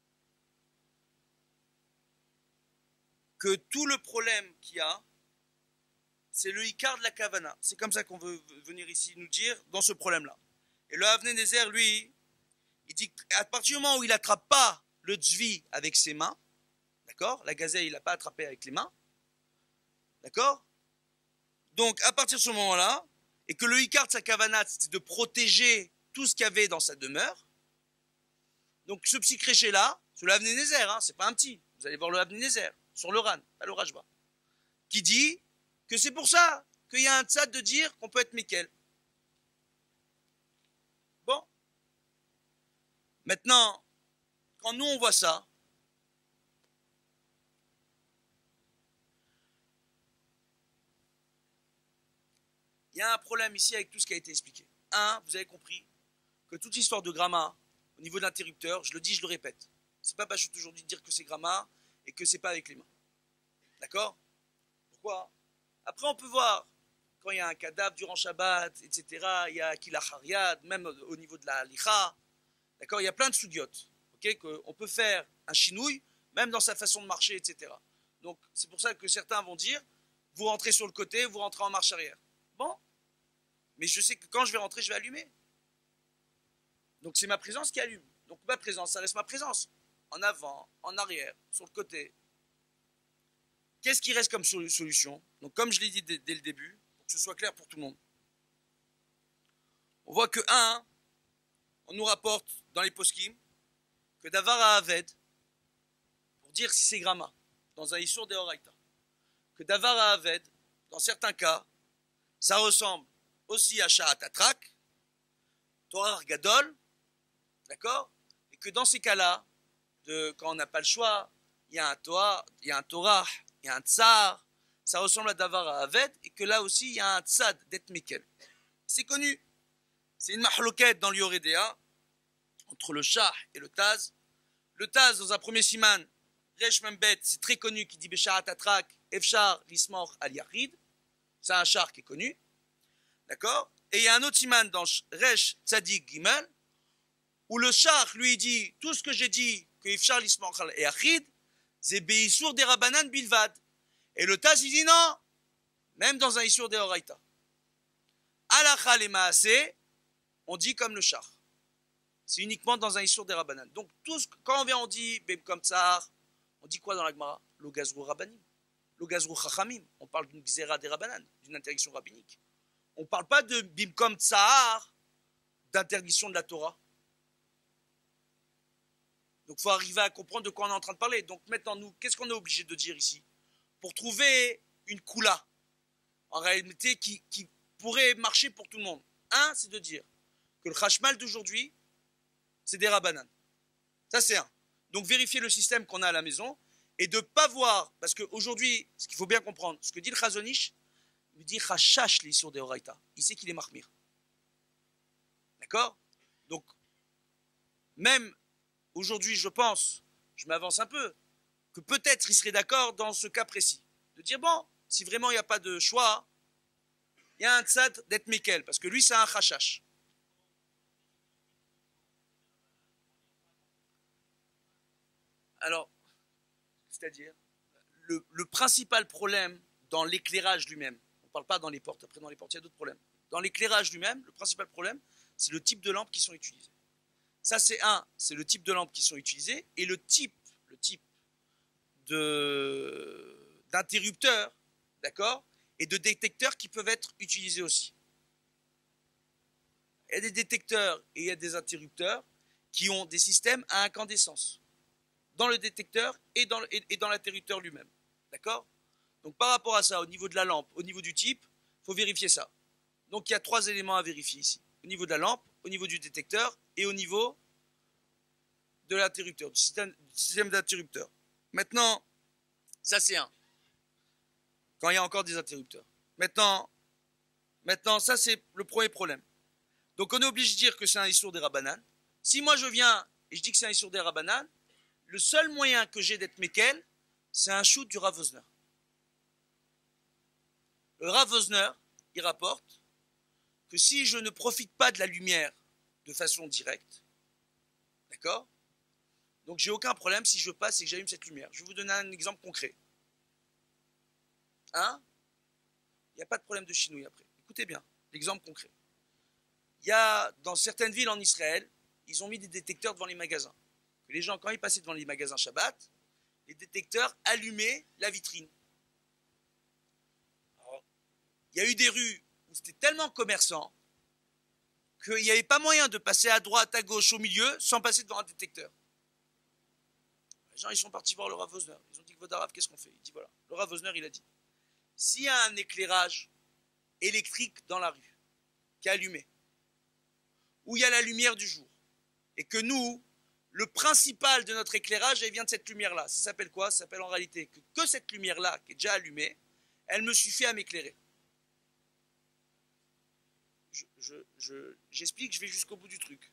que tout le problème qu'il y a, c'est le Icar de la Kavana. C'est comme ça qu'on veut venir ici nous dire dans ce problème-là. Et le Avnei Nezer, lui, il dit qu'à partir du moment où il n'attrape pas le Tzvi avec ses mains, d'accord, la gazelle, il ne l'a pas attrapé avec les mains, D'accord? Donc, à partir de ce moment-là, et que le Ikar de sa kavanat, c'était de protéger tout ce qu'il y avait dans sa demeure, donc ce petit créché-là, c'est le Avnénézer, hein, c'est pas un petit. Vous allez voir le Avnénézer, sur le Ran, pas le Rajba, qui dit que c'est pour ça qu'il y a un tzad de dire qu'on peut être Mekel. Bon. Maintenant, quand nous on voit ça, il y a un problème ici avec tout ce qui a été expliqué. Un, vous avez compris que toute histoire de gramma, au niveau de l'interrupteur, je le dis, je le répète. C'est pas parce que je suis aujourd'hui de dire que c'est gramma et que c'est pas avec les mains. D'accord? Pourquoi? Après, on peut voir, quand il y a un cadavre durant Shabbat, et cetera, il y a Kila Hariad, même au niveau de la Licha, d'accord? Il y a plein de soudiotes, ok? Qu'on peut faire un chinouille, même dans sa façon de marcher, et cetera. Donc, c'est pour ça que certains vont dire, vous rentrez sur le côté, vous rentrez en marche arrière. Bon, mais je sais que quand je vais rentrer, je vais allumer. Donc, c'est ma présence qui allume. Donc, ma présence, ça reste ma présence. En avant, en arrière, sur le côté. Qu'est-ce qui reste comme solution? Donc, comme je l'ai dit dès, dès le début, pour que ce soit clair pour tout le monde, on voit que, un, on nous rapporte dans les poskim que Davar à Aved, pour dire si c'est gramma, dans un Issour de Horaïta, que Davar à Aved, dans certains cas, ça ressemble aussi à Sha'at Atrak, Torah Gadol, d'accord? Et que dans ces cas-là, de, quand on n'a pas le choix, il y a un Torah, il y a un Torah, il y a un Tsar, ça ressemble à Davar à Aved, et que là aussi, il y a un Tzad d'Et Mekel. C'est connu. C'est une mahloket dans l'Yoredea, entre le Shah et le Taz. Le Taz, dans un premier siman, Resh Membet, c'est très connu, qui dit Besharat Atrak, Efshar, Lismor, Al Yachid. C'est un char qui est connu. D'accord? Et il y a un autre siman dans Resh Tzadik Gimel, où le char lui dit tout ce que j'ai dit, que Efshar, Lismor, Al Yachid, c'est Beissour des Rabanan Bilvad. Et le Taz, il dit non, même dans un Issour des Horaïta. Alacha les Maaseh, on dit comme le char. C'est uniquement dans un Issour des Rabanan. Donc, tout ce, quand on vient, on dit Bem comme Tsar, on dit quoi dans la Gemara? Lo Gazrou Rabbanim, Lo Gazrou Chachamim. On parle d'une Gzera des Rabanan, d'une interdiction rabbinique. On ne parle pas de Bim comme Tsar, d'interdiction de la Torah. Donc, il faut arriver à comprendre de quoi on est en train de parler. Donc, maintenant, nous, qu'est-ce qu'on est obligé de dire ici? Pour trouver une Kula, en réalité, qui, qui pourrait marcher pour tout le monde. Un, c'est de dire que le Khashmal d'aujourd'hui, c'est des Rabbanan. Ça, c'est un. Donc, vérifier le système qu'on a à la maison et de ne pas voir, parce qu'aujourd'hui, ce qu'il faut bien comprendre, ce que dit le Chazonish, il dit Chachash l'Issour de Horaïta. Il sait qu'il est Mahmir. D'accord? Donc, même aujourd'hui, je pense, je m'avance un peu, que peut-être il serait d'accord dans ce cas précis. De dire, bon, si vraiment il n'y a pas de choix, il y a un tzad d'être Mekel, parce que lui, c'est un Chachash. Alors, c'est-à-dire, le, le principal problème dans l'éclairage lui-même, on ne parle pas dans les portes, après dans les portes, il y a d'autres problèmes. Dans l'éclairage lui-même, le principal problème, c'est le type de lampes qui sont utilisées. Ça, c'est un, c'est le type de lampes qui sont utilisées, et le type, le type de, d'interrupteurs, d'accord, et de détecteurs qui peuvent être utilisés aussi. Il y a des détecteurs et il y a des interrupteurs qui ont des systèmes à incandescence dans le détecteur et dans, et, et dans l'interrupteur lui-même. D'accord? Donc par rapport à ça, au niveau de la lampe, au niveau du type, il faut vérifier ça. Donc il y a trois éléments à vérifier ici. Au niveau de la lampe, au niveau du détecteur et au niveau de l'interrupteur, du système, du système d'interrupteur. Maintenant, ça c'est un. Quand il y a encore des interrupteurs. Maintenant, maintenant ça c'est le premier problème. Donc on est obligé de dire que c'est un Issour des Rabbanan. Si moi je viens et je dis que c'est un Issour des Rabbanan, le seul moyen que j'ai d'être Mekel, c'est un shoot du Rav Wosner. Le Rav Wosner, il rapporte que si je ne profite pas de la lumière de façon directe, d'accord? Donc j'ai aucun problème si je passe et que j'allume cette lumière. Je vais vous donner un exemple concret. Hein? Il n'y a pas de problème de chinouille après. Écoutez bien, l'exemple concret. Il y a dans certaines villes en Israël, ils ont mis des détecteurs devant les magasins. Que les gens, quand ils passaient devant les magasins Shabbat, les détecteurs allumaient la vitrine. il y a eu des rues où c'était tellement commerçant qu'il n'y avait pas moyen de passer à droite, à gauche, au milieu, sans passer devant un détecteur. Les gens, ils sont partis voir le Rav Wosner. Ils ont dit, Vodarav, qu'est-ce qu'on fait? Il dit, voilà. Le Rav Wosner, il a dit, s'il y a un éclairage électrique dans la rue, qui est allumé, où il y a la lumière du jour, et que nous, le principal de notre éclairage, elle vient de cette lumière-là. Ça s'appelle quoi? Ça s'appelle en réalité que, que cette lumière-là, qui est déjà allumée, elle me suffit à m'éclairer. Je, je, j'explique, je vais jusqu'au bout du truc.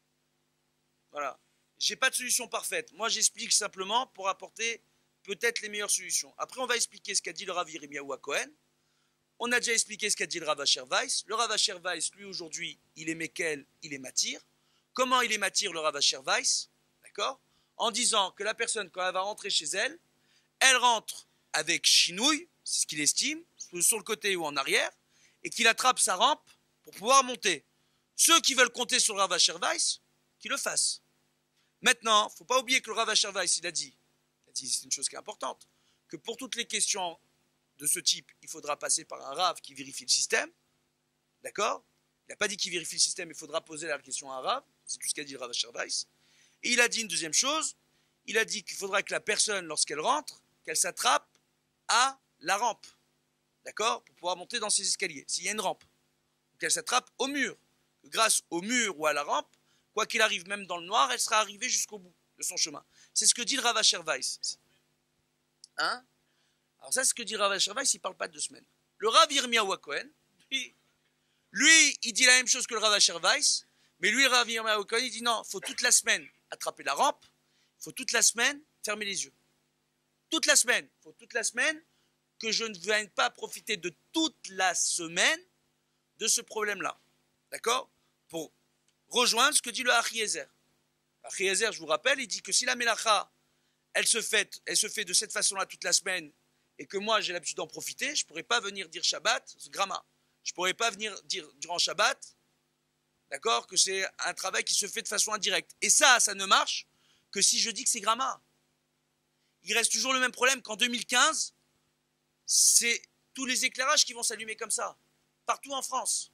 Voilà. J'ai pas de solution parfaite. Moi, j'explique simplement pour apporter peut-être les meilleures solutions. Après, on va expliquer ce qu'a dit le Rav Yirmiyahu Cohen. On a déjà expliqué ce qu'a dit le Rav Asher Weiss. Le Rav Asher Weiss, lui, aujourd'hui, il est Mekel, il est Matir. Comment il est Matir, le Rav Asher Weiss? D'accord? En disant que la personne, quand elle va rentrer chez elle, elle rentre avec chinouille, c'est ce qu'il estime, sur le côté ou en arrière, et qu'il attrape sa rampe pour pouvoir monter. Ceux qui veulent compter sur le Rav Asher Weiss, qu'ils le fassent. Maintenant, il ne faut pas oublier que le Rav Asher Weiss, il a dit, il a dit, c'est une chose qui est importante, que pour toutes les questions de ce type, il faudra passer par un Rav qui vérifie le système. D'accord? Il n'a pas dit qu'il vérifie le système, il faudra poser la question à un Rav. C'est tout ce qu'a dit le Rav Asher Weiss. Et il a dit une deuxième chose, il a dit qu'il faudra que la personne, lorsqu'elle rentre, qu'elle s'attrape à la rampe. D'accord? Pour pouvoir monter dans ses escaliers, s'il y a une rampe. Qu'elle s'attrape au mur. Grâce au mur ou à la rampe, quoi qu'il arrive, même dans le noir, elle sera arrivée jusqu'au bout de son chemin. C'est ce que dit le Rav Asher Weiss. Hein? Alors ça, c'est ce que dit le Rav Asher Weiss, il ne parle pas de deux semaines. Le Rav Yirmiyahu Cohen, lui, lui, il dit la même chose que le Rav Asher Weiss, mais lui, le Rav Yirmiyahu Cohen, il dit non, il faut toute la semaine attraper la rampe, il faut toute la semaine fermer les yeux. Toute la semaine, il faut toute la semaine que je ne vienne pas profiter de toute la semaine de ce problème-là. D'accord? Pour rejoindre ce que dit le Achiezer. Achiezer, je vous rappelle, il dit que si la Mélacha, elle se fait, elle se fait de cette façon-là toute la semaine, et que moi j'ai l'habitude d'en profiter, je ne pourrais pas venir dire Shabbat, c'est Gramma. Je ne pourrais pas venir dire durant Shabbat, d'accord, que c'est un travail qui se fait de façon indirecte. Et ça, ça ne marche que si je dis que c'est Gramma. Il reste toujours le même problème qu'en deux mille quinze, c'est tous les éclairages qui vont s'allumer comme ça, partout en France.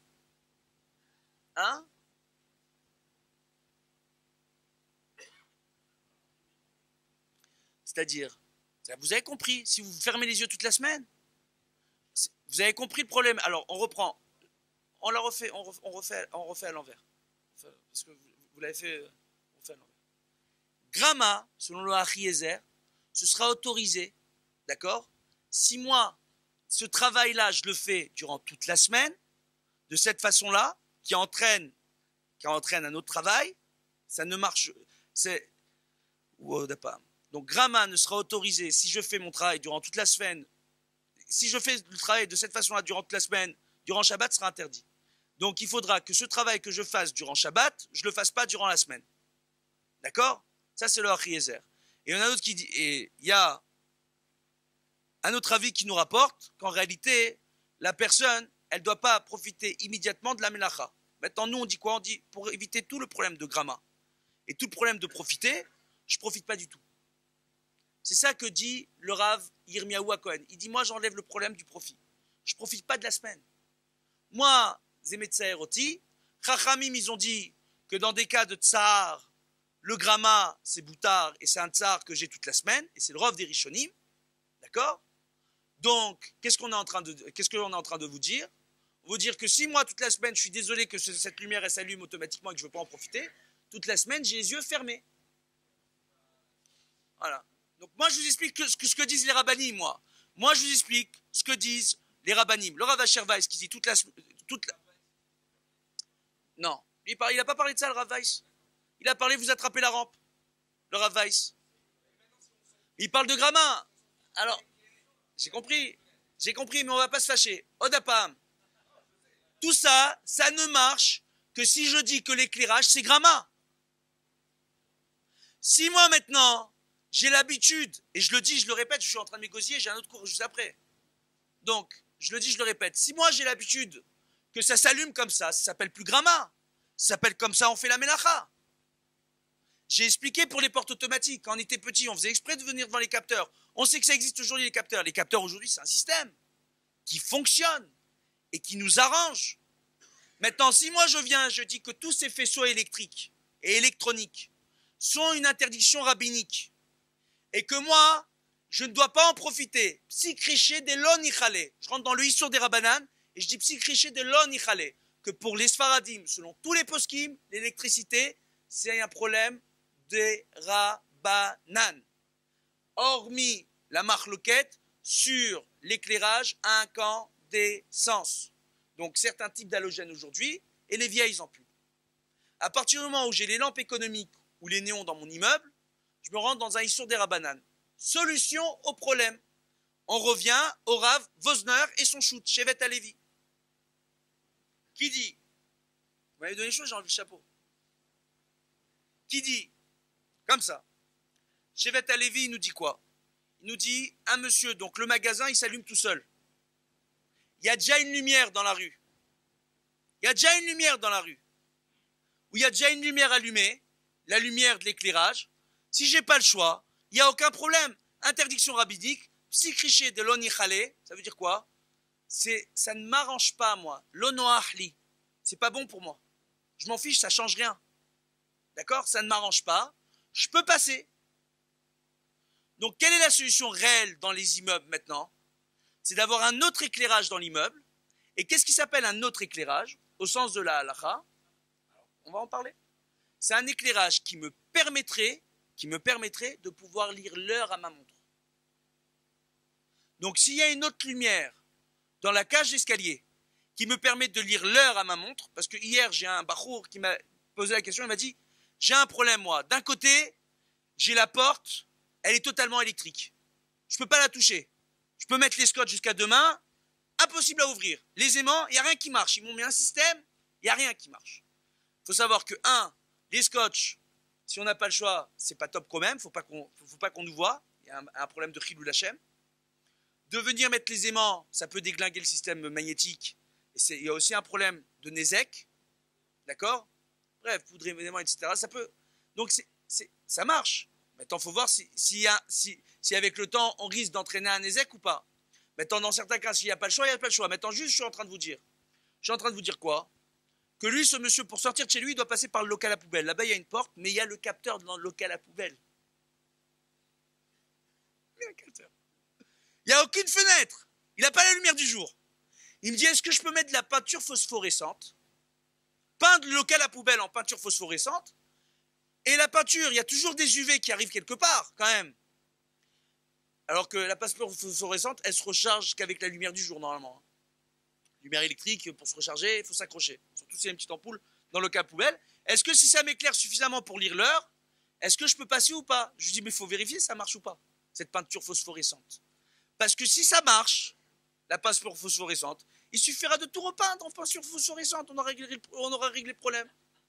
Hein? C'est-à-dire, vous avez compris, si vous fermez les yeux toute la semaine, vous avez compris le problème. Alors, on reprend, on la refait, on refait, on refait, on refait à l'envers. Parce que vous, vous l'avez fait, on refait à l'envers. Gramma, selon le Achiezer, ce sera autorisé, d'accord? Si moi, ce travail-là, je le fais durant toute la semaine, de cette façon-là, qui entraîne, qui entraîne un autre travail, ça ne marche, c'est, donc Gramma ne sera autorisé si je fais mon travail durant toute la semaine, si je fais le travail de cette façon-là durant toute la semaine, durant Shabbat, sera interdit. Donc il faudra que ce travail que je fasse durant Shabbat, je ne le fasse pas durant la semaine. D'accord? Ça c'est le Achiezer. Et il y en a un autre qui dit, et il y a un autre avis qui nous rapporte qu'en réalité, la personne, elle ne doit pas profiter immédiatement de la Mélacha. Maintenant, nous, on dit quoi? On dit, pour éviter tout le problème de Gramma et tout le problème de profiter, je ne profite pas du tout. C'est ça que dit le Rav Yirmiyahu Cohen. Il dit, moi, j'enlève le problème du profit. Je ne profite pas de la semaine. Moi, Zemetsa Eroti, Chachamim, ils ont dit que dans des cas de tsar, le Gramma, c'est boutard et c'est un tsar que j'ai toute la semaine, et c'est le Rav des Rishonim. D'accord? Donc, qu'est-ce qu'on est en train de, qu'est-ce que l'on est en train de vous dire? Vous dire que si moi, toute la semaine, je suis désolé que cette lumière, elle s'allume automatiquement et que je ne veux pas en profiter, toute la semaine, j'ai les yeux fermés. Voilà. Donc, moi, je vous explique ce que, ce que disent les rabbinim, moi. Moi, je vous explique ce que disent les rabbinim. Le Rav Asher Weiss qui dit toute la... Toute la... Non. Il n'a pas parlé de ça, le Rav Weiss. Il a parlé, vous attrapez la rampe. Le Rav Weiss. Il parle de Gramma. Alors, j'ai compris. J'ai compris, mais on ne va pas se fâcher. Odapam. Tout ça, ça ne marche que si je dis que l'éclairage, c'est Gramma. Si moi, maintenant, j'ai l'habitude, et je le dis, je le répète, je suis en train de m'égosiller, j'ai un autre cours juste après. Donc, je le dis, je le répète. Si moi, j'ai l'habitude que ça s'allume comme ça, ça s'appelle plus Gramma. Ça s'appelle comme ça, on fait la Mélacha. J'ai expliqué pour les portes automatiques. Quand on était petit, on faisait exprès de venir devant les capteurs. On sait que ça existe aujourd'hui, les capteurs. Les capteurs, aujourd'hui, c'est un système qui fonctionne. et qui nous arrange. Maintenant, si moi je viens, je dis que tous ces faisceaux électriques et électroniques sont une interdiction rabbinique, et que moi, je ne dois pas en profiter, psychriché de l'on ichale, je rentre dans le Issour des Rabbanan, et je dis psychriché de l'on ichale, que pour les Sfaradim, selon tous les poskim, l'électricité, c'est un problème des Rabbanan. Hormis la marloquette sur l'éclairage à incandescence. Donc certains types d'halogènes aujourd'hui et les vieilles ampoules. À partir du moment où j'ai les lampes économiques ou les néons dans mon immeuble, je me rends dans un Issour des Rabbanan. Solution au problème. On revient au Rav Vosner et son shoot, Shevet Alevi. Qui dit, vous m'avez donné les choses, j'ai enlevé le chapeau. Qui dit, comme ça, Shevet Alevi, il nous dit quoi? Il nous dit, un monsieur, donc le magasin, il s'allume tout seul. Il y a déjà une lumière dans la rue. Il y a déjà une lumière dans la rue. Où il y a déjà une lumière allumée, la lumière de l'éclairage. Si j'ai pas le choix, il n'y a aucun problème. Interdiction rabbinique, psychriché de l'onichale, ça veut dire quoi? C'est, ça ne m'arrange pas, moi. L'onoachli, c'est pas bon pour moi. Je m'en fiche, ça change rien. D'accord? Ça ne m'arrange pas. Je peux passer. Donc, quelle est la solution réelle dans les immeubles maintenant? C'est d'avoir un autre éclairage dans l'immeuble. Et qu'est-ce qui s'appelle un autre éclairage? Au sens de la halakha, on va en parler. C'est un éclairage qui me permettrait, qui me permettrait de pouvoir lire l'heure à ma montre. Donc, s'il y a une autre lumière dans la cage d'escalier qui me permet de lire l'heure à ma montre, parce que hier, j'ai un bachour qui m'a posé la question, il m'a dit, j'ai un problème, moi. D'un côté, j'ai la porte, elle est totalement électrique. Je ne peux pas la toucher. Je peux mettre les scotch jusqu'à demain, impossible à ouvrir. Les aimants, il n'y a rien qui marche. Ils m'ont mis un système, il n'y a rien qui marche. Il faut savoir que, un, les scotch, si on n'a pas le choix, c'est pas top quand même, il ne faut pas qu'on faut pas qu'on nous voit. Il y a un, un problème de chilou lachem. De venir mettre les aimants, ça peut déglinguer le système magnétique. Et c'est, il y a aussi un problème de Nézek. D'accord? Bref, poudre évidemment, et cetera. Ça peut. Donc, c'est, c'est, ça marche. Maintenant, il faut voir si, si, y a, si, si avec le temps, on risque d'entraîner un Nézek ou pas. Maintenant, dans certains cas, s'il n'y a pas le choix, il n'y a pas le choix. Maintenant, juste, je suis en train de vous dire. Je suis en train de vous dire quoi? Que lui, ce monsieur, pour sortir de chez lui, il doit passer par le local à poubelle. Là-bas, il y a une porte, mais il y a le capteur dans le local à poubelle. Il y a un capteur. Il n'y a aucune fenêtre. Il n'a pas la lumière du jour. Il me dit, est-ce que je peux mettre de la peinture phosphorescente? Peindre le local à poubelle en peinture phosphorescente. Et la peinture, il y a toujours des U V qui arrivent quelque part, quand même. Alors que la peinture phosphorescente, elle se recharge qu'avec la lumière du jour, normalement. Lumière électrique, pour se recharger, il faut s'accrocher. Surtout si il y a une petite ampoule dans le local à poubelle. Est-ce que si ça m'éclaire suffisamment pour lire l'heure, est-ce que je peux passer ou pas? Je lui dis, mais il faut vérifier si ça marche ou pas, cette peinture phosphorescente. Parce que si ça marche, la peinture phosphorescente, il suffira de tout repeindre en peinture phosphorescente, on aura réglé, on aura réglé le problème.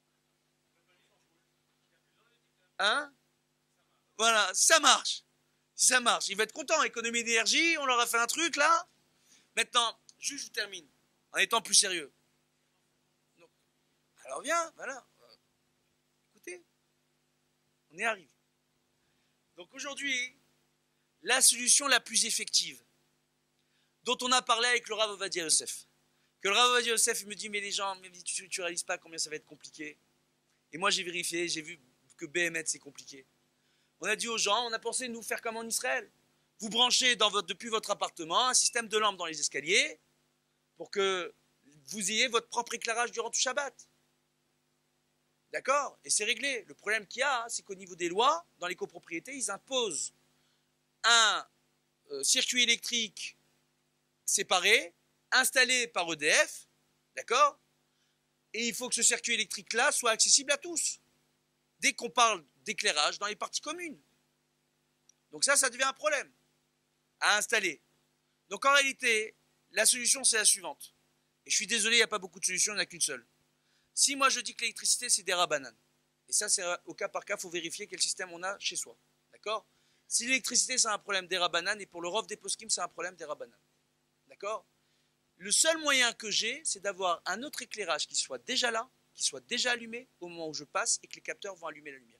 Hein? Voilà, si ça marche. Si ça marche, il va être content, économie d'énergie, on leur a fait un truc là. Maintenant, juste je termine, en étant plus sérieux. Donc, alors viens, voilà. Écoutez, on y arrive. Donc aujourd'hui, la solution la plus effective, dont on a parlé avec le Rav Ovadia Yosef, que le Rav Ovadia Yosef il me dit, mais les gens, mais tu, tu réalises pas combien ça va être compliqué. Et moi j'ai vérifié, j'ai vu que B M c'est compliqué. On a dit aux gens, on a pensé nous faire comme en Israël. Vous branchez dans votre, depuis votre appartement un système de lampes dans les escaliers pour que vous ayez votre propre éclairage durant tout Shabbat. D'accord? Et c'est réglé. Le problème qu'il y a, c'est qu'au niveau des lois, dans les copropriétés, ils imposent un euh, circuit électrique séparé, installé par E D F, d'accord? Et il faut que ce circuit électrique-là soit accessible à tous. Dès qu'on parle d'éclairage dans les parties communes. Donc ça, ça devient un problème à installer. Donc en réalité, la solution, c'est la suivante. Et je suis désolé, il n'y a pas beaucoup de solutions, il n'y en a qu'une seule. Si moi je dis que l'électricité, c'est des rabananes, et ça, c'est au cas par cas, il faut vérifier quel système on a chez soi. D'accord? Si l'électricité, c'est un problème des rabananes, et pour le Rov des poskim, c'est un problème des rabananes. D'accord? Le seul moyen que j'ai, c'est d'avoir un autre éclairage qui soit déjà là, qui soit déjà allumé au moment où je passe, et que les capteurs vont allumer la lumière.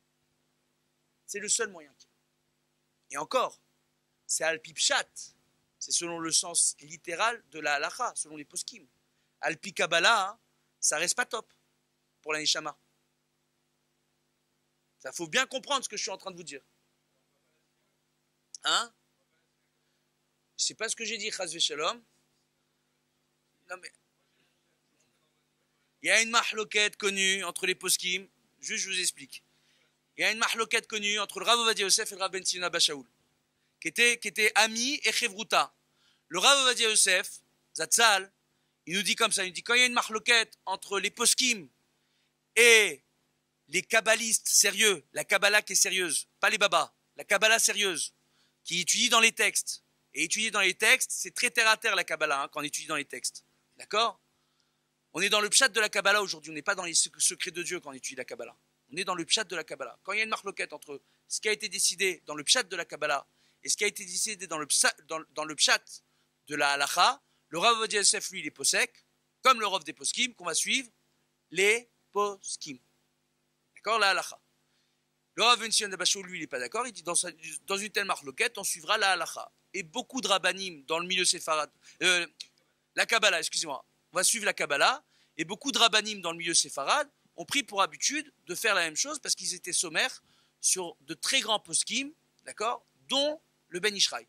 C'est le seul moyen qu'il y a. Et encore, c'est Alpipchat. C'est selon le sens littéral de la halacha, selon les poskim. Alpi Kabbalah, hein, ça reste pas top pour la neshama. Ça faut bien comprendre ce que je suis en train de vous dire. Hein? Je sais pas ce que j'ai dit, chas v'shalom. Non mais il y a une mahloket connue entre les poskim. Juste, je vous explique. Il y a une mahloket connue entre le Rav Ovadia Yosef et le Rav Ben Sion Abba Shaul, qui était, qui était ami et chevruta. Le Rav Ovadia Yosef, Zatzal, il nous dit comme ça, il nous dit quand il y a une mahloket entre les poskim et les kabbalistes sérieux, la Kabbalah qui est sérieuse, pas les babas, la Kabbalah sérieuse, qui étudie dans les textes. Et étudier dans les textes, c'est très terre à terre la Kabbalah, hein, quand on étudie dans les textes. D'accord? On est dans le pshat de la Kabbalah aujourd'hui, on n'est pas dans les secrets de Dieu quand on étudie la Kabbalah. On est dans le pshat de la Kabbalah. Quand il y a une marloquette entre ce qui a été décidé dans le pshat de la Kabbalah et ce qui a été décidé dans le pshat, dans, dans le pshat de la halacha, le Rav Ovadia Yosef, lui, il est posek, comme le Rav des poskim, qu'on va suivre, les poskim. D'accord? La halacha. Le Rav Ben Sion Abba Shaul, lui, il n'est pas d'accord, il dit dans, sa, dans une telle marloquette, on suivra la halacha. Et beaucoup de rabbanim dans le milieu séfarade, euh, la Kabbalah, excusez-moi, on va suivre la Kabbalah, et beaucoup de rabbanim dans le milieu séfarade ont pris pour habitude de faire la même chose parce qu'ils étaient sommaires sur de très grands poskim, d'accord, dont le Ben Ishraï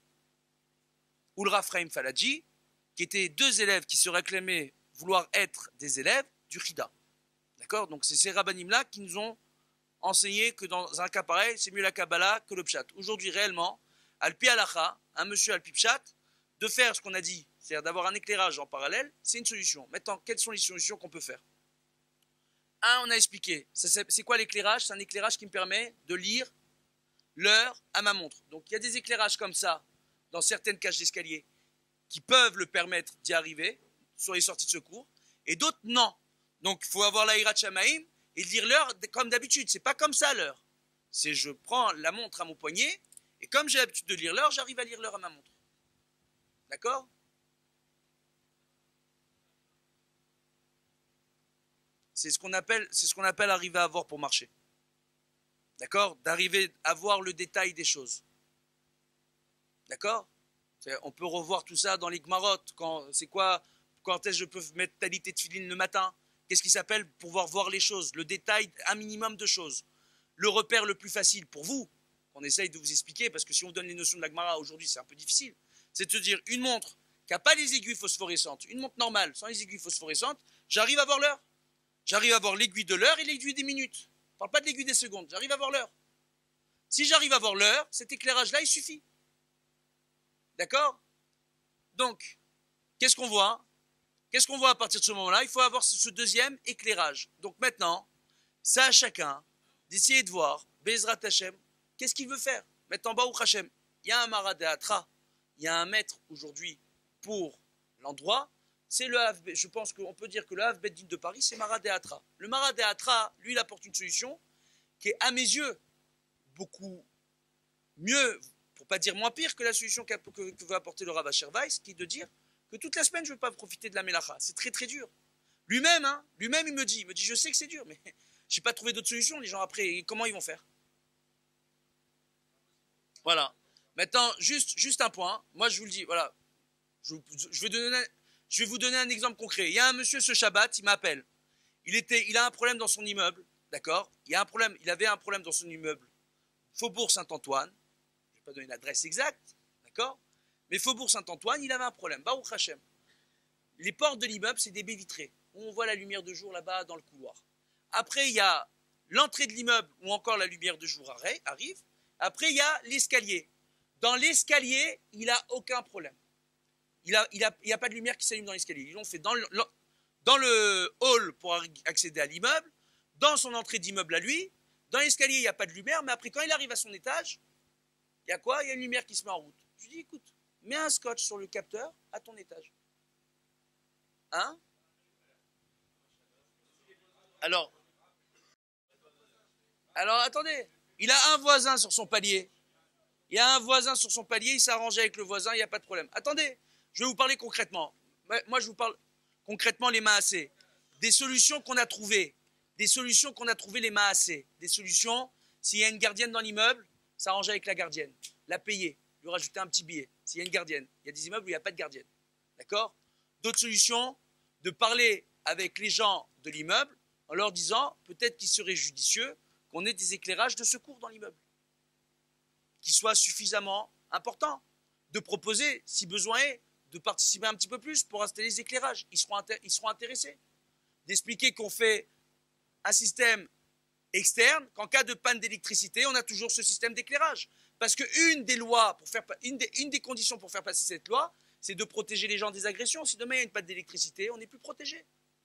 ou le Rav Chaim Faladji, qui étaient deux élèves qui se réclamaient vouloir être des élèves du Chida. D'accord? Donc c'est ces rabbanim-là qui nous ont enseigné que dans un cas pareil, c'est mieux la Kabbalah que le Pshat. Aujourd'hui, réellement, Alpi Halacha, un monsieur Alpi Pshat, de faire ce qu'on a dit, c'est-à-dire d'avoir un éclairage en parallèle, c'est une solution. Maintenant, quelles sont les solutions qu'on peut faire? Un, on a expliqué. C'est quoi l'éclairage? C'est un éclairage qui me permet de lire l'heure à ma montre. Donc il y a des éclairages comme ça dans certaines cages d'escalier qui peuvent le permettre d'y arriver sur les sorties de secours, et d'autres non. Donc il faut avoir la Hirat Shamaim et lire l'heure comme d'habitude. C'est pas comme ça l'heure. C'est je prends la montre à mon poignet et comme j'ai l'habitude de lire l'heure, j'arrive à lire l'heure à ma montre. D'accord? C'est ce qu'on appelle, c'est ce qu'on appelle arriver à voir pour marcher. D'accord? D'arriver à voir le détail des choses. D'accord? On peut revoir tout ça dans les Gmarot. Quand, c'est quoi, quand est-ce que je peux mettre talit et tefilin le matin? Qu'est-ce qui s'appelle pouvoir voir les choses? Le détail, un minimum de choses. Le repère le plus facile pour vous, qu'on essaye de vous expliquer, parce que si on donne les notions de la Gemara aujourd'hui, c'est un peu difficile, c'est de se dire une montre qui n'a pas les aiguilles phosphorescentes, une montre normale sans les aiguilles phosphorescentes, j'arrive à voir l'heure. J'arrive à voir l'aiguille de l'heure et l'aiguille des minutes. Je ne parle pas de l'aiguille des secondes, j'arrive à voir l'heure. Si j'arrive à voir l'heure, cet éclairage-là, il suffit. D'accord? Donc, qu'est-ce qu'on voit? Qu'est-ce qu'on voit à partir de ce moment-là? Il faut avoir ce deuxième éclairage. Donc maintenant, ça à chacun d'essayer de voir, Bezrat Hashem, qu'est-ce qu'il veut faire? Maintenant, Baruch Hashem, il y a un Maradéatra, il y a un maître aujourd'hui pour l'endroit, c'est le Hav, je pense qu'on peut dire que le Hav Beddin de Paris, c'est Maradéatra. Le Maradéatra, lui, il apporte une solution qui est, à mes yeux, beaucoup mieux, pour pas dire moins pire, que la solution que, que, que veut apporter le Rav Asher Weiss, qui est de dire que toute la semaine, je ne veux pas profiter de la Melacha. C'est très très dur. Lui-même, hein, lui-même, il me dit, il me dit, je sais que c'est dur, mais je n'ai pas trouvé d'autre solution. Les gens après, comment ils vont faire? Voilà. Maintenant, juste, juste un point. Moi, je vous le dis, voilà. Je, je, vais donner, je vais vous donner un exemple concret. Il y a un monsieur ce Shabbat, il m'appelle. Il était, il a un problème dans son immeuble, d'accord? Il y a un problème, il avait un problème dans son immeuble, Faubourg Saint-Antoine. Je ne vais pas donner l'adresse exacte, d'accord? Mais Faubourg Saint-Antoine, il avait un problème. Baruch Hashem. Les portes de l'immeuble, c'est des baies vitrées. On voit la lumière de jour là-bas dans le couloir. Après, il y a l'entrée de l'immeuble où encore la lumière de jour arrive. Après, il y a l'escalier. Dans l'escalier, il n'a aucun problème. Il n'y a, il a, il a pas de lumière qui s'allume dans l'escalier. Ils l'ont fait dans le, dans le hall pour accéder à l'immeuble, dans son entrée d'immeuble à lui. Dans l'escalier, il n'y a pas de lumière, mais après, quand il arrive à son étage, il y a quoi? Il y a une lumière qui se met en route. Je lui dis, écoute, mets un scotch sur le capteur à ton étage. Hein? Alors, alors attendez, il a un voisin sur son palier. Il y a un voisin sur son palier, il s'est arrangé avec le voisin, il n'y a pas de problème. Attendez, je vais vous parler concrètement. Moi, je vous parle concrètement les maassés. Des solutions qu'on a trouvées. Des solutions qu'on a trouvées les maassés. Des solutions, s'il y a une gardienne dans l'immeuble, s'arranger avec la gardienne. La payer. lui rajouter un petit billet, s'il y a une gardienne. Il y a des immeubles où il n'y a pas de gardienne. D'accord? D'autres solutions, de parler avec les gens de l'immeuble en leur disant peut-être qu'il serait judicieux qu'on ait des éclairages de secours dans l'immeuble, qui soient suffisamment importants, de proposer, si besoin est, de participer un petit peu plus pour installer les éclairages. Ils seront, ils seront intéressés. D'expliquer qu'on fait un système externe, qu'en cas de panne d'électricité, on a toujours ce système d'éclairage. Parce qu'une des lois, pour faire, une, des, une des conditions pour faire passer cette loi, c'est de protéger les gens des agressions. Si demain il y a une panne d'électricité, on n'est plus protégé.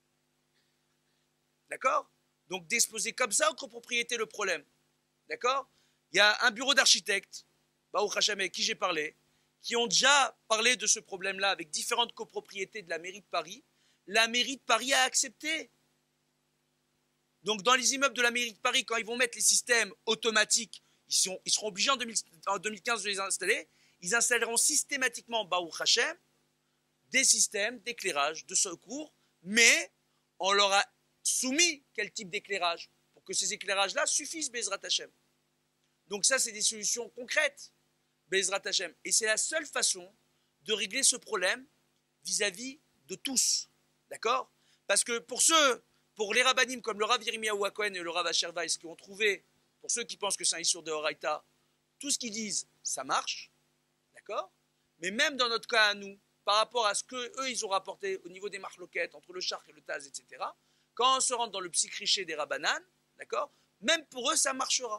D'accord? Donc d'exposer comme ça aux copropriétés le problème. D'accord? Il y a un bureau d'architectes, Baruch Hashem, avec qui j'ai parlé, qui ont déjà parlé de ce problème-là avec différentes copropriétés de la mairie de Paris. La mairie de Paris a accepté. Donc dans les immeubles de la mairie de Paris, quand ils vont mettre les systèmes automatiques, ils, sont, ils seront obligés en, deux mille, en deux mille quinze de les installer, ils installeront systématiquement, Baruch Hashem, des systèmes d'éclairage, de secours, mais on leur a soumis quel type d'éclairage, pour que ces éclairages-là suffisent, Bezrat Hashem. Donc ça, c'est des solutions concrètes, Bezrat Hashem. Et c'est la seule façon de régler ce problème vis-à-vis de tous. D'accord? Parce que pour ceux, pour les rabbinim comme le Rav Yirmiyahu Cohen et le Rav Asher Weiss qui ont trouvé, pour ceux qui pensent que c'est un Issour de Horaïta, tout ce qu'ils disent, ça marche. D'accord? Mais même dans notre cas à nous, par rapport à ce qu'eux, ils ont rapporté au niveau des marloquettes, entre le Chark et le Taz, et cetera, quand on se rentre dans le psychriché des Rabbanan, d'accord, même pour eux, ça marchera.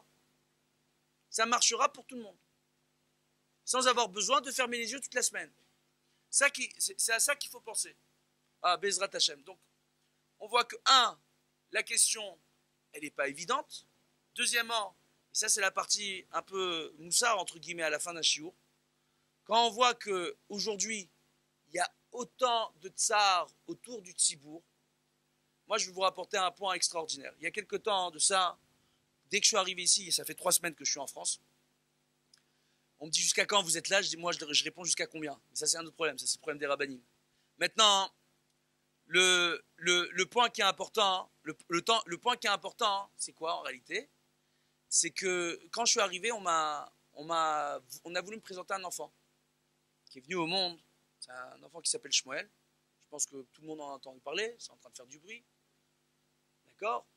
Ça marchera pour tout le monde. Sans avoir besoin de fermer les yeux toute la semaine. Ça qui, c'est, c'est à ça qu'il faut penser. Ah, Bezrat Hashem. Donc, on voit que, un, la question, elle n'est pas évidente. Deuxièmement, et ça c'est la partie un peu moussard, entre guillemets, à la fin d'un chiour, quand on voit qu'aujourd'hui, il y a autant de tsars autour du Tzibour, moi je vais vous rapporter un point extraordinaire. Il y a quelque temps de ça, dès que je suis arrivé ici, et ça fait trois semaines que je suis en France, on me dit jusqu'à quand vous êtes là, je dis moi je, je réponds jusqu'à combien. Mais ça c'est un autre problème, ça c'est le problème des rabbinim. Maintenant, le, le, le point qui est important, le, le, temps, le point qui est important, c'est quoi en réalité? C'est que quand je suis arrivé, on m'a, on m'a, on a voulu me présenter un enfant qui est venu au monde. C'est un enfant qui s'appelle Shmuel. Je pense que tout le monde en a entendu parler, c'est en train de faire du bruit. D'accord?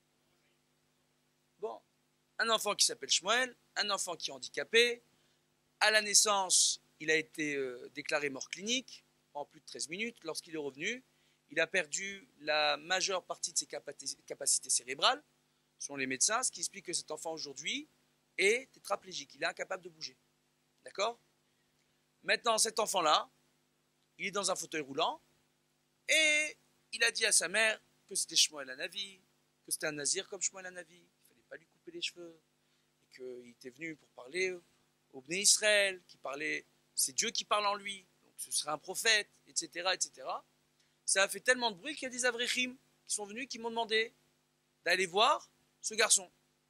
Bon, un enfant qui s'appelle Shmuel, un enfant qui est handicapé. À la naissance, il a été euh, déclaré mort clinique en plus de treize minutes. Lorsqu'il est revenu, il a perdu la majeure partie de ses capacités cérébrales, selon les médecins, ce qui explique que cet enfant aujourd'hui est tétraplégique. Il est incapable de bouger. D'accord? Maintenant, cet enfant-là, il est dans un fauteuil roulant et il a dit à sa mère que c'était Shmuel Hanavi, que c'était un nazir comme Shmuel Hanavi, qu'il ne fallait pas lui couper les cheveux et qu'il était venu pour parler au Bnei Israël, qui parlait, c'est Dieu qui parle en lui, donc ce serait un prophète, et cetera, et cetera. Ça a fait tellement de bruit qu'il y a des avrechim qui sont venus, qui m'ont demandé d'aller voir ce garçon.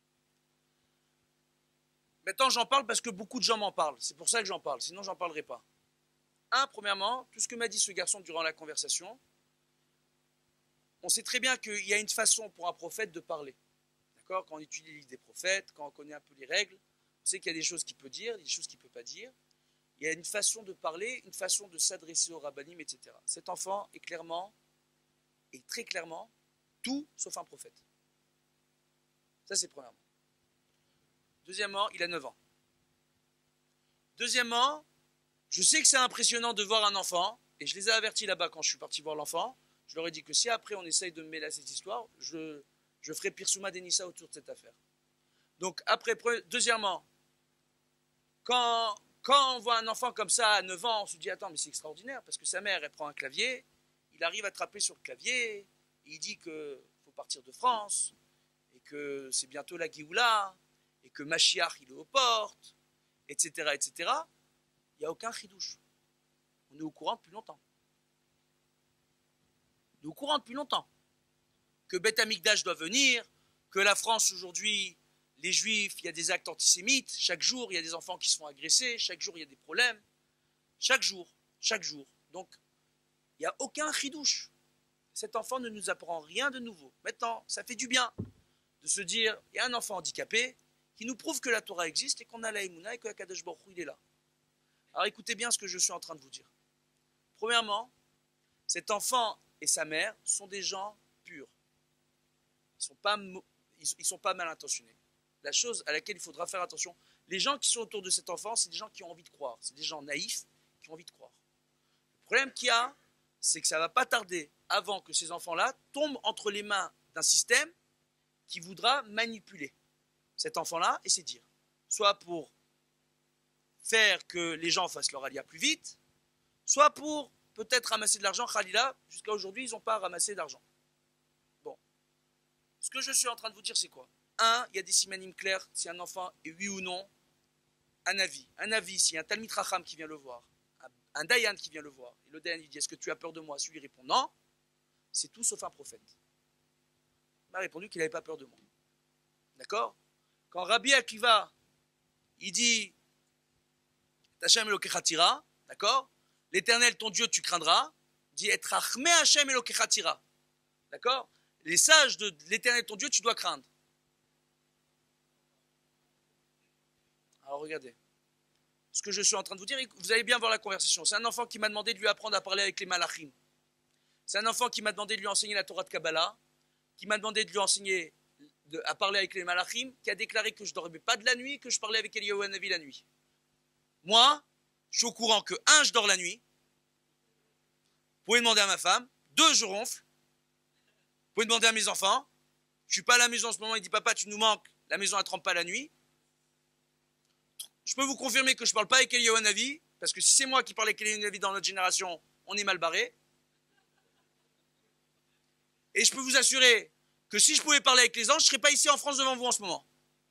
Maintenant, j'en parle parce que beaucoup de gens m'en parlent. C'est pour ça que j'en parle, sinon j'en parlerai pas. Un, premièrement, tout ce que m'a dit ce garçon durant la conversation, on sait très bien qu'il y a une façon pour un prophète de parler. D'accord? Quand on étudie les livres des prophètes, quand on connaît un peu les règles, on sait qu'il y a des choses qu'il peut dire, des choses qu'il ne peut pas dire. Il y a une façon de parler, une façon de s'adresser au rabbinim, et cetera. Cet enfant est clairement, et très clairement, tout sauf un prophète. Ça, c'est premièrement. Deuxièmement, il a neuf ans. Deuxièmement, je sais que c'est impressionnant de voir un enfant, et je les ai avertis là-bas quand je suis parti voir l'enfant. Je leur ai dit que si après on essaye de me mêler à cette histoire, je, je ferai Pirsouma Denissa autour de cette affaire. Donc, après, deuxièmement, quand, quand on voit un enfant comme ça à neuf ans, on se dit attends, mais c'est extraordinaire, parce que sa mère, elle prend un clavier, il arrive à trapper sur le clavier, et il dit qu'il faut partir de France, et que c'est bientôt la Géoula, et que Mashiach, il est aux portes, et cetera, et cetera. Il n'y a aucun chidouche. On est au courant depuis longtemps. On est au courant depuis longtemps. Que Beth Amikdash doit venir, que la France aujourd'hui, les Juifs, il y a des actes antisémites, chaque jour il y a des enfants qui se font agresser, chaque jour il y a des problèmes, chaque jour, chaque jour. Donc, il n'y a aucun chidouche. Cet enfant ne nous apprend rien de nouveau. Maintenant, ça fait du bien de se dire, il y a un enfant handicapé qui nous prouve que la Torah existe et qu'on a la Emouna et que Akadosh Baruch Hu, il est là. Alors écoutez bien ce que je suis en train de vous dire. Premièrement, cet enfant et sa mère sont des gens purs. Ils ne sont pas, ils sont pas mal intentionnés. La chose à laquelle il faudra faire attention, les gens qui sont autour de cet enfant, c'est des gens qui ont envie de croire. C'est des gens naïfs qui ont envie de croire. Le problème qu'il y a, c'est que ça ne va pas tarder avant que ces enfants-là tombent entre les mains d'un système qui voudra manipuler cet enfant-là et ses dires. Soit pour faire que les gens fassent leur alia plus vite, soit pour peut-être ramasser de l'argent. Khalila, jusqu'à aujourd'hui, ils n'ont pas ramassé d'argent. Bon. Ce que je suis en train de vous dire, c'est quoi? Un, il y a des simanim clairs, si un enfant est oui ou non, un avis. Un avis, s'il y a un Talmid Racham qui vient le voir, un Dayan qui vient le voir, et le Dayan lui dit, est-ce que tu as peur de moi? Celui répond non, c'est tout sauf un prophète. Il m'a répondu qu'il n'avait pas peur de moi. D'accord? Quand Rabbi Akiva, il dit, Hashem Elokecha tira, d'accord? L'Éternel, ton Dieu, tu craindras, dit, et Rachme Hashem Elokecha tira. D'accord? Les sages de l'Éternel, ton Dieu, tu dois craindre. Alors regardez, ce que je suis en train de vous dire, vous allez bien voir la conversation. C'est un enfant qui m'a demandé de lui apprendre à parler avec les malachim. C'est un enfant qui m'a demandé de lui enseigner la Torah de Kabbalah, qui m'a demandé de lui enseigner de, à parler avec les malachim, qui a déclaré que je ne dormais pas de la nuit, que je parlais avec Eliyahu Hanavi la nuit. Moi, je suis au courant que, un, je dors la nuit. Vous pouvez demander à ma femme. Deux, je ronfle. Vous pouvez demander à mes enfants. Je ne suis pas à la maison en ce moment, il dit, papa, tu nous manques. La maison, elle ne trempe pas la nuit. Je peux vous confirmer que je ne parle pas avec Eliyahu Hanavi, parce que si c'est moi qui parle avec Eliyahu Hanavi dans notre génération, on est mal barré. Et je peux vous assurer que si je pouvais parler avec les anges, je ne serais pas ici en France devant vous en ce moment.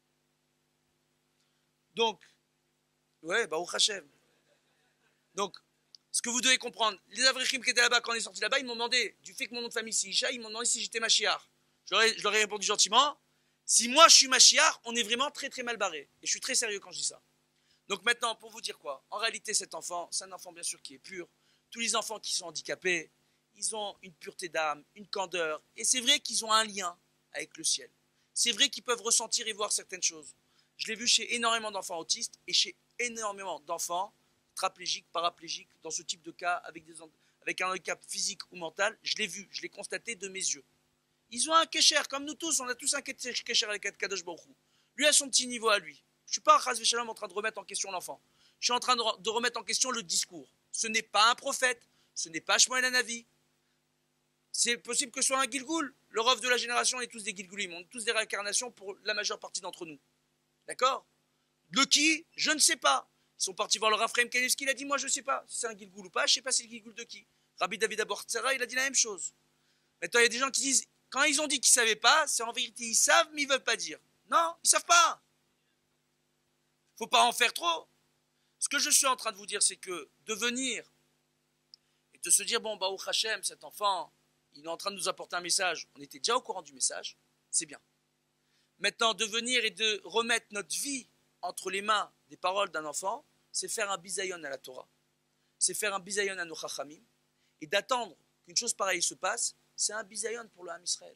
Donc, ouais, bah, au Hachem. Donc, ce que vous devez comprendre, les Avrichim qui étaient là-bas, quand on est sorti là-bas, ils m'ont demandé, du fait que mon nom de famille c'est Isha, ils m'ont demandé si j'étais Mashiach. Je leur, ai, je leur ai répondu gentiment, si moi je suis Mashiach, on est vraiment très très mal barré. Et je suis très sérieux quand je dis ça. Donc maintenant, pour vous dire quoi? En réalité, cet enfant, c'est un enfant bien sûr qui est pur. Tous les enfants qui sont handicapés, ils ont une pureté d'âme, une candeur. Et c'est vrai qu'ils ont un lien avec le ciel. C'est vrai qu'ils peuvent ressentir et voir certaines choses. Je l'ai vu chez énormément d'enfants autistes et chez énormément d'enfants tétraplégiques, paraplégiques, dans ce type de cas, avec, des, avec un handicap physique ou mental. Je l'ai vu, je l'ai constaté de mes yeux. Ils ont un kécher, comme nous tous, on a tous un kécher avec Kadosh Baruch Hu. Lui a son petit niveau à lui. Je ne suis pas, Chas Veshalom, en train de remettre en question l'enfant. Je suis en train de, de remettre en question le discours. Ce n'est pas un prophète, ce n'est pas Shmuel Hanavi. C'est possible que ce soit un Gilgoul. Le rov de la génération, on est tous des Gilgoulim. On est tous des réincarnations pour la majeure partie d'entre nous. D'accord? Le qui? Je ne sais pas. Ils sont partis voir le Rav Chaim Kanievski, il a dit, moi je ne sais pas si c'est un Gilgoul ou pas, je ne sais pas si c'est le Gilgoul de qui. Rabbi David Abortzera, il a dit la même chose. Maintenant, il y a des gens qui disent, quand ils ont dit qu'ils ne savaient pas, c'est en vérité, ils savent, mais ils ne veulent pas dire. Non, ils ne savent pas. Il ne faut pas en faire trop. Ce que je suis en train de vous dire, c'est que de venir et de se dire, bon, bah, au Hachem, cet enfant, il est en train de nous apporter un message, on était déjà au courant du message, c'est bien. Maintenant, de venir et de remettre notre vie entre les mains des paroles d'un enfant, c'est faire un bisayon à la Torah, c'est faire un bisayon à nos chachamim, et d'attendre qu'une chose pareille se passe, c'est un bisayon pour le Ham Israël.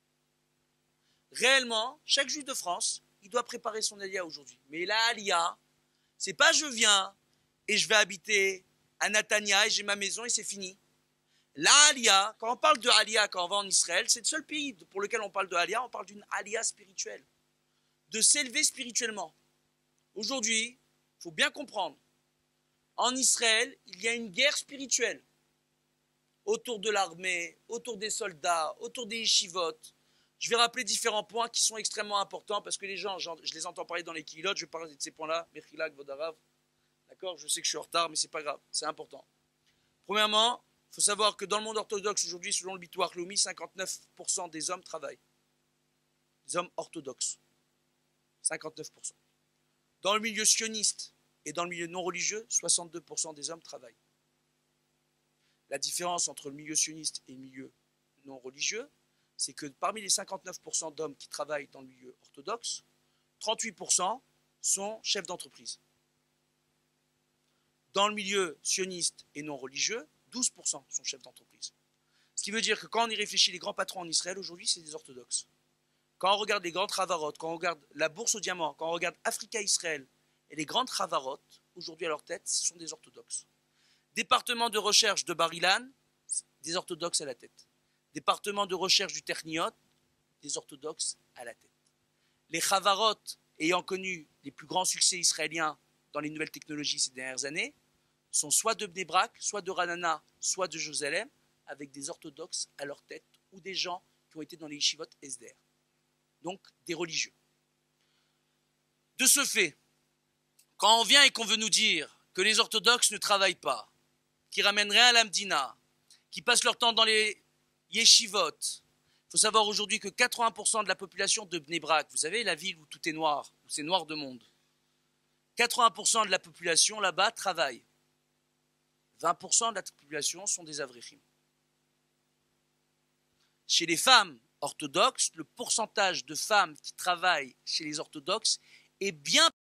Réellement, chaque juif de France, il doit préparer son alia aujourd'hui. Mais la alia, c'est pas je viens et je vais habiter à Natania et j'ai ma maison et c'est fini. La alia, quand on parle de alia, quand on va en Israël, c'est le seul pays pour lequel on parle de alia, on parle d'une alia spirituelle, de s'élever spirituellement. Aujourd'hui, il faut bien comprendre, en Israël, il y a une guerre spirituelle autour de l'armée, autour des soldats, autour des yeshivot. Je vais rappeler différents points qui sont extrêmement importants parce que les gens, je les entends parler dans les Kihilot, je vais parler de ces points-là, Mechilak, Vodarav. D'accord? Je sais que je suis en retard, mais c'est pas grave, c'est important. Premièrement, il faut savoir que dans le monde orthodoxe aujourd'hui, selon le Bitoach Leumi, cinquante-neuf pour cent des hommes travaillent. Des hommes orthodoxes. cinquante-neuf pour cent. Dans le milieu sioniste et dans le milieu non religieux, soixante-deux pour cent des hommes travaillent. La différence entre le milieu sioniste et le milieu non religieux, c'est que parmi les cinquante-neuf pour cent d'hommes qui travaillent dans le milieu orthodoxe, trente-huit pour cent sont chefs d'entreprise. Dans le milieu sioniste et non religieux, douze pour cent sont chefs d'entreprise. Ce qui veut dire que quand on y réfléchit, les grands patrons en Israël aujourd'hui, c'est des orthodoxes. Quand on regarde les grandes Chavarot, quand on regarde la bourse au diamant, quand on regarde Africa Israël et les grandes Chavarot, aujourd'hui à leur tête, ce sont des orthodoxes. Département de recherche de Bar-Ilan, des orthodoxes à la tête. Département de recherche du Techniot, des orthodoxes à la tête. Les Chavarot, ayant connu les plus grands succès israéliens dans les nouvelles technologies ces dernières années, sont soit de Bnei Brak, soit de Ranana, soit de Jérusalem, avec des orthodoxes à leur tête, ou des gens qui ont été dans les yeshivot Esder. Donc des religieux. De ce fait, quand on vient et qu'on veut nous dire que les orthodoxes ne travaillent pas, qui ramènent rien à la Medina, qui passent leur temps dans les yeshivot, il faut savoir aujourd'hui que quatre-vingts pour cent de la population de Bnei Brak, vous savez, la ville où tout est noir, où c'est noir de monde, quatre-vingts pour cent de la population là-bas travaille. vingt pour cent de la population sont des avrichim. Chez les femmes orthodoxes, le pourcentage de femmes qui travaillent chez les orthodoxes est bien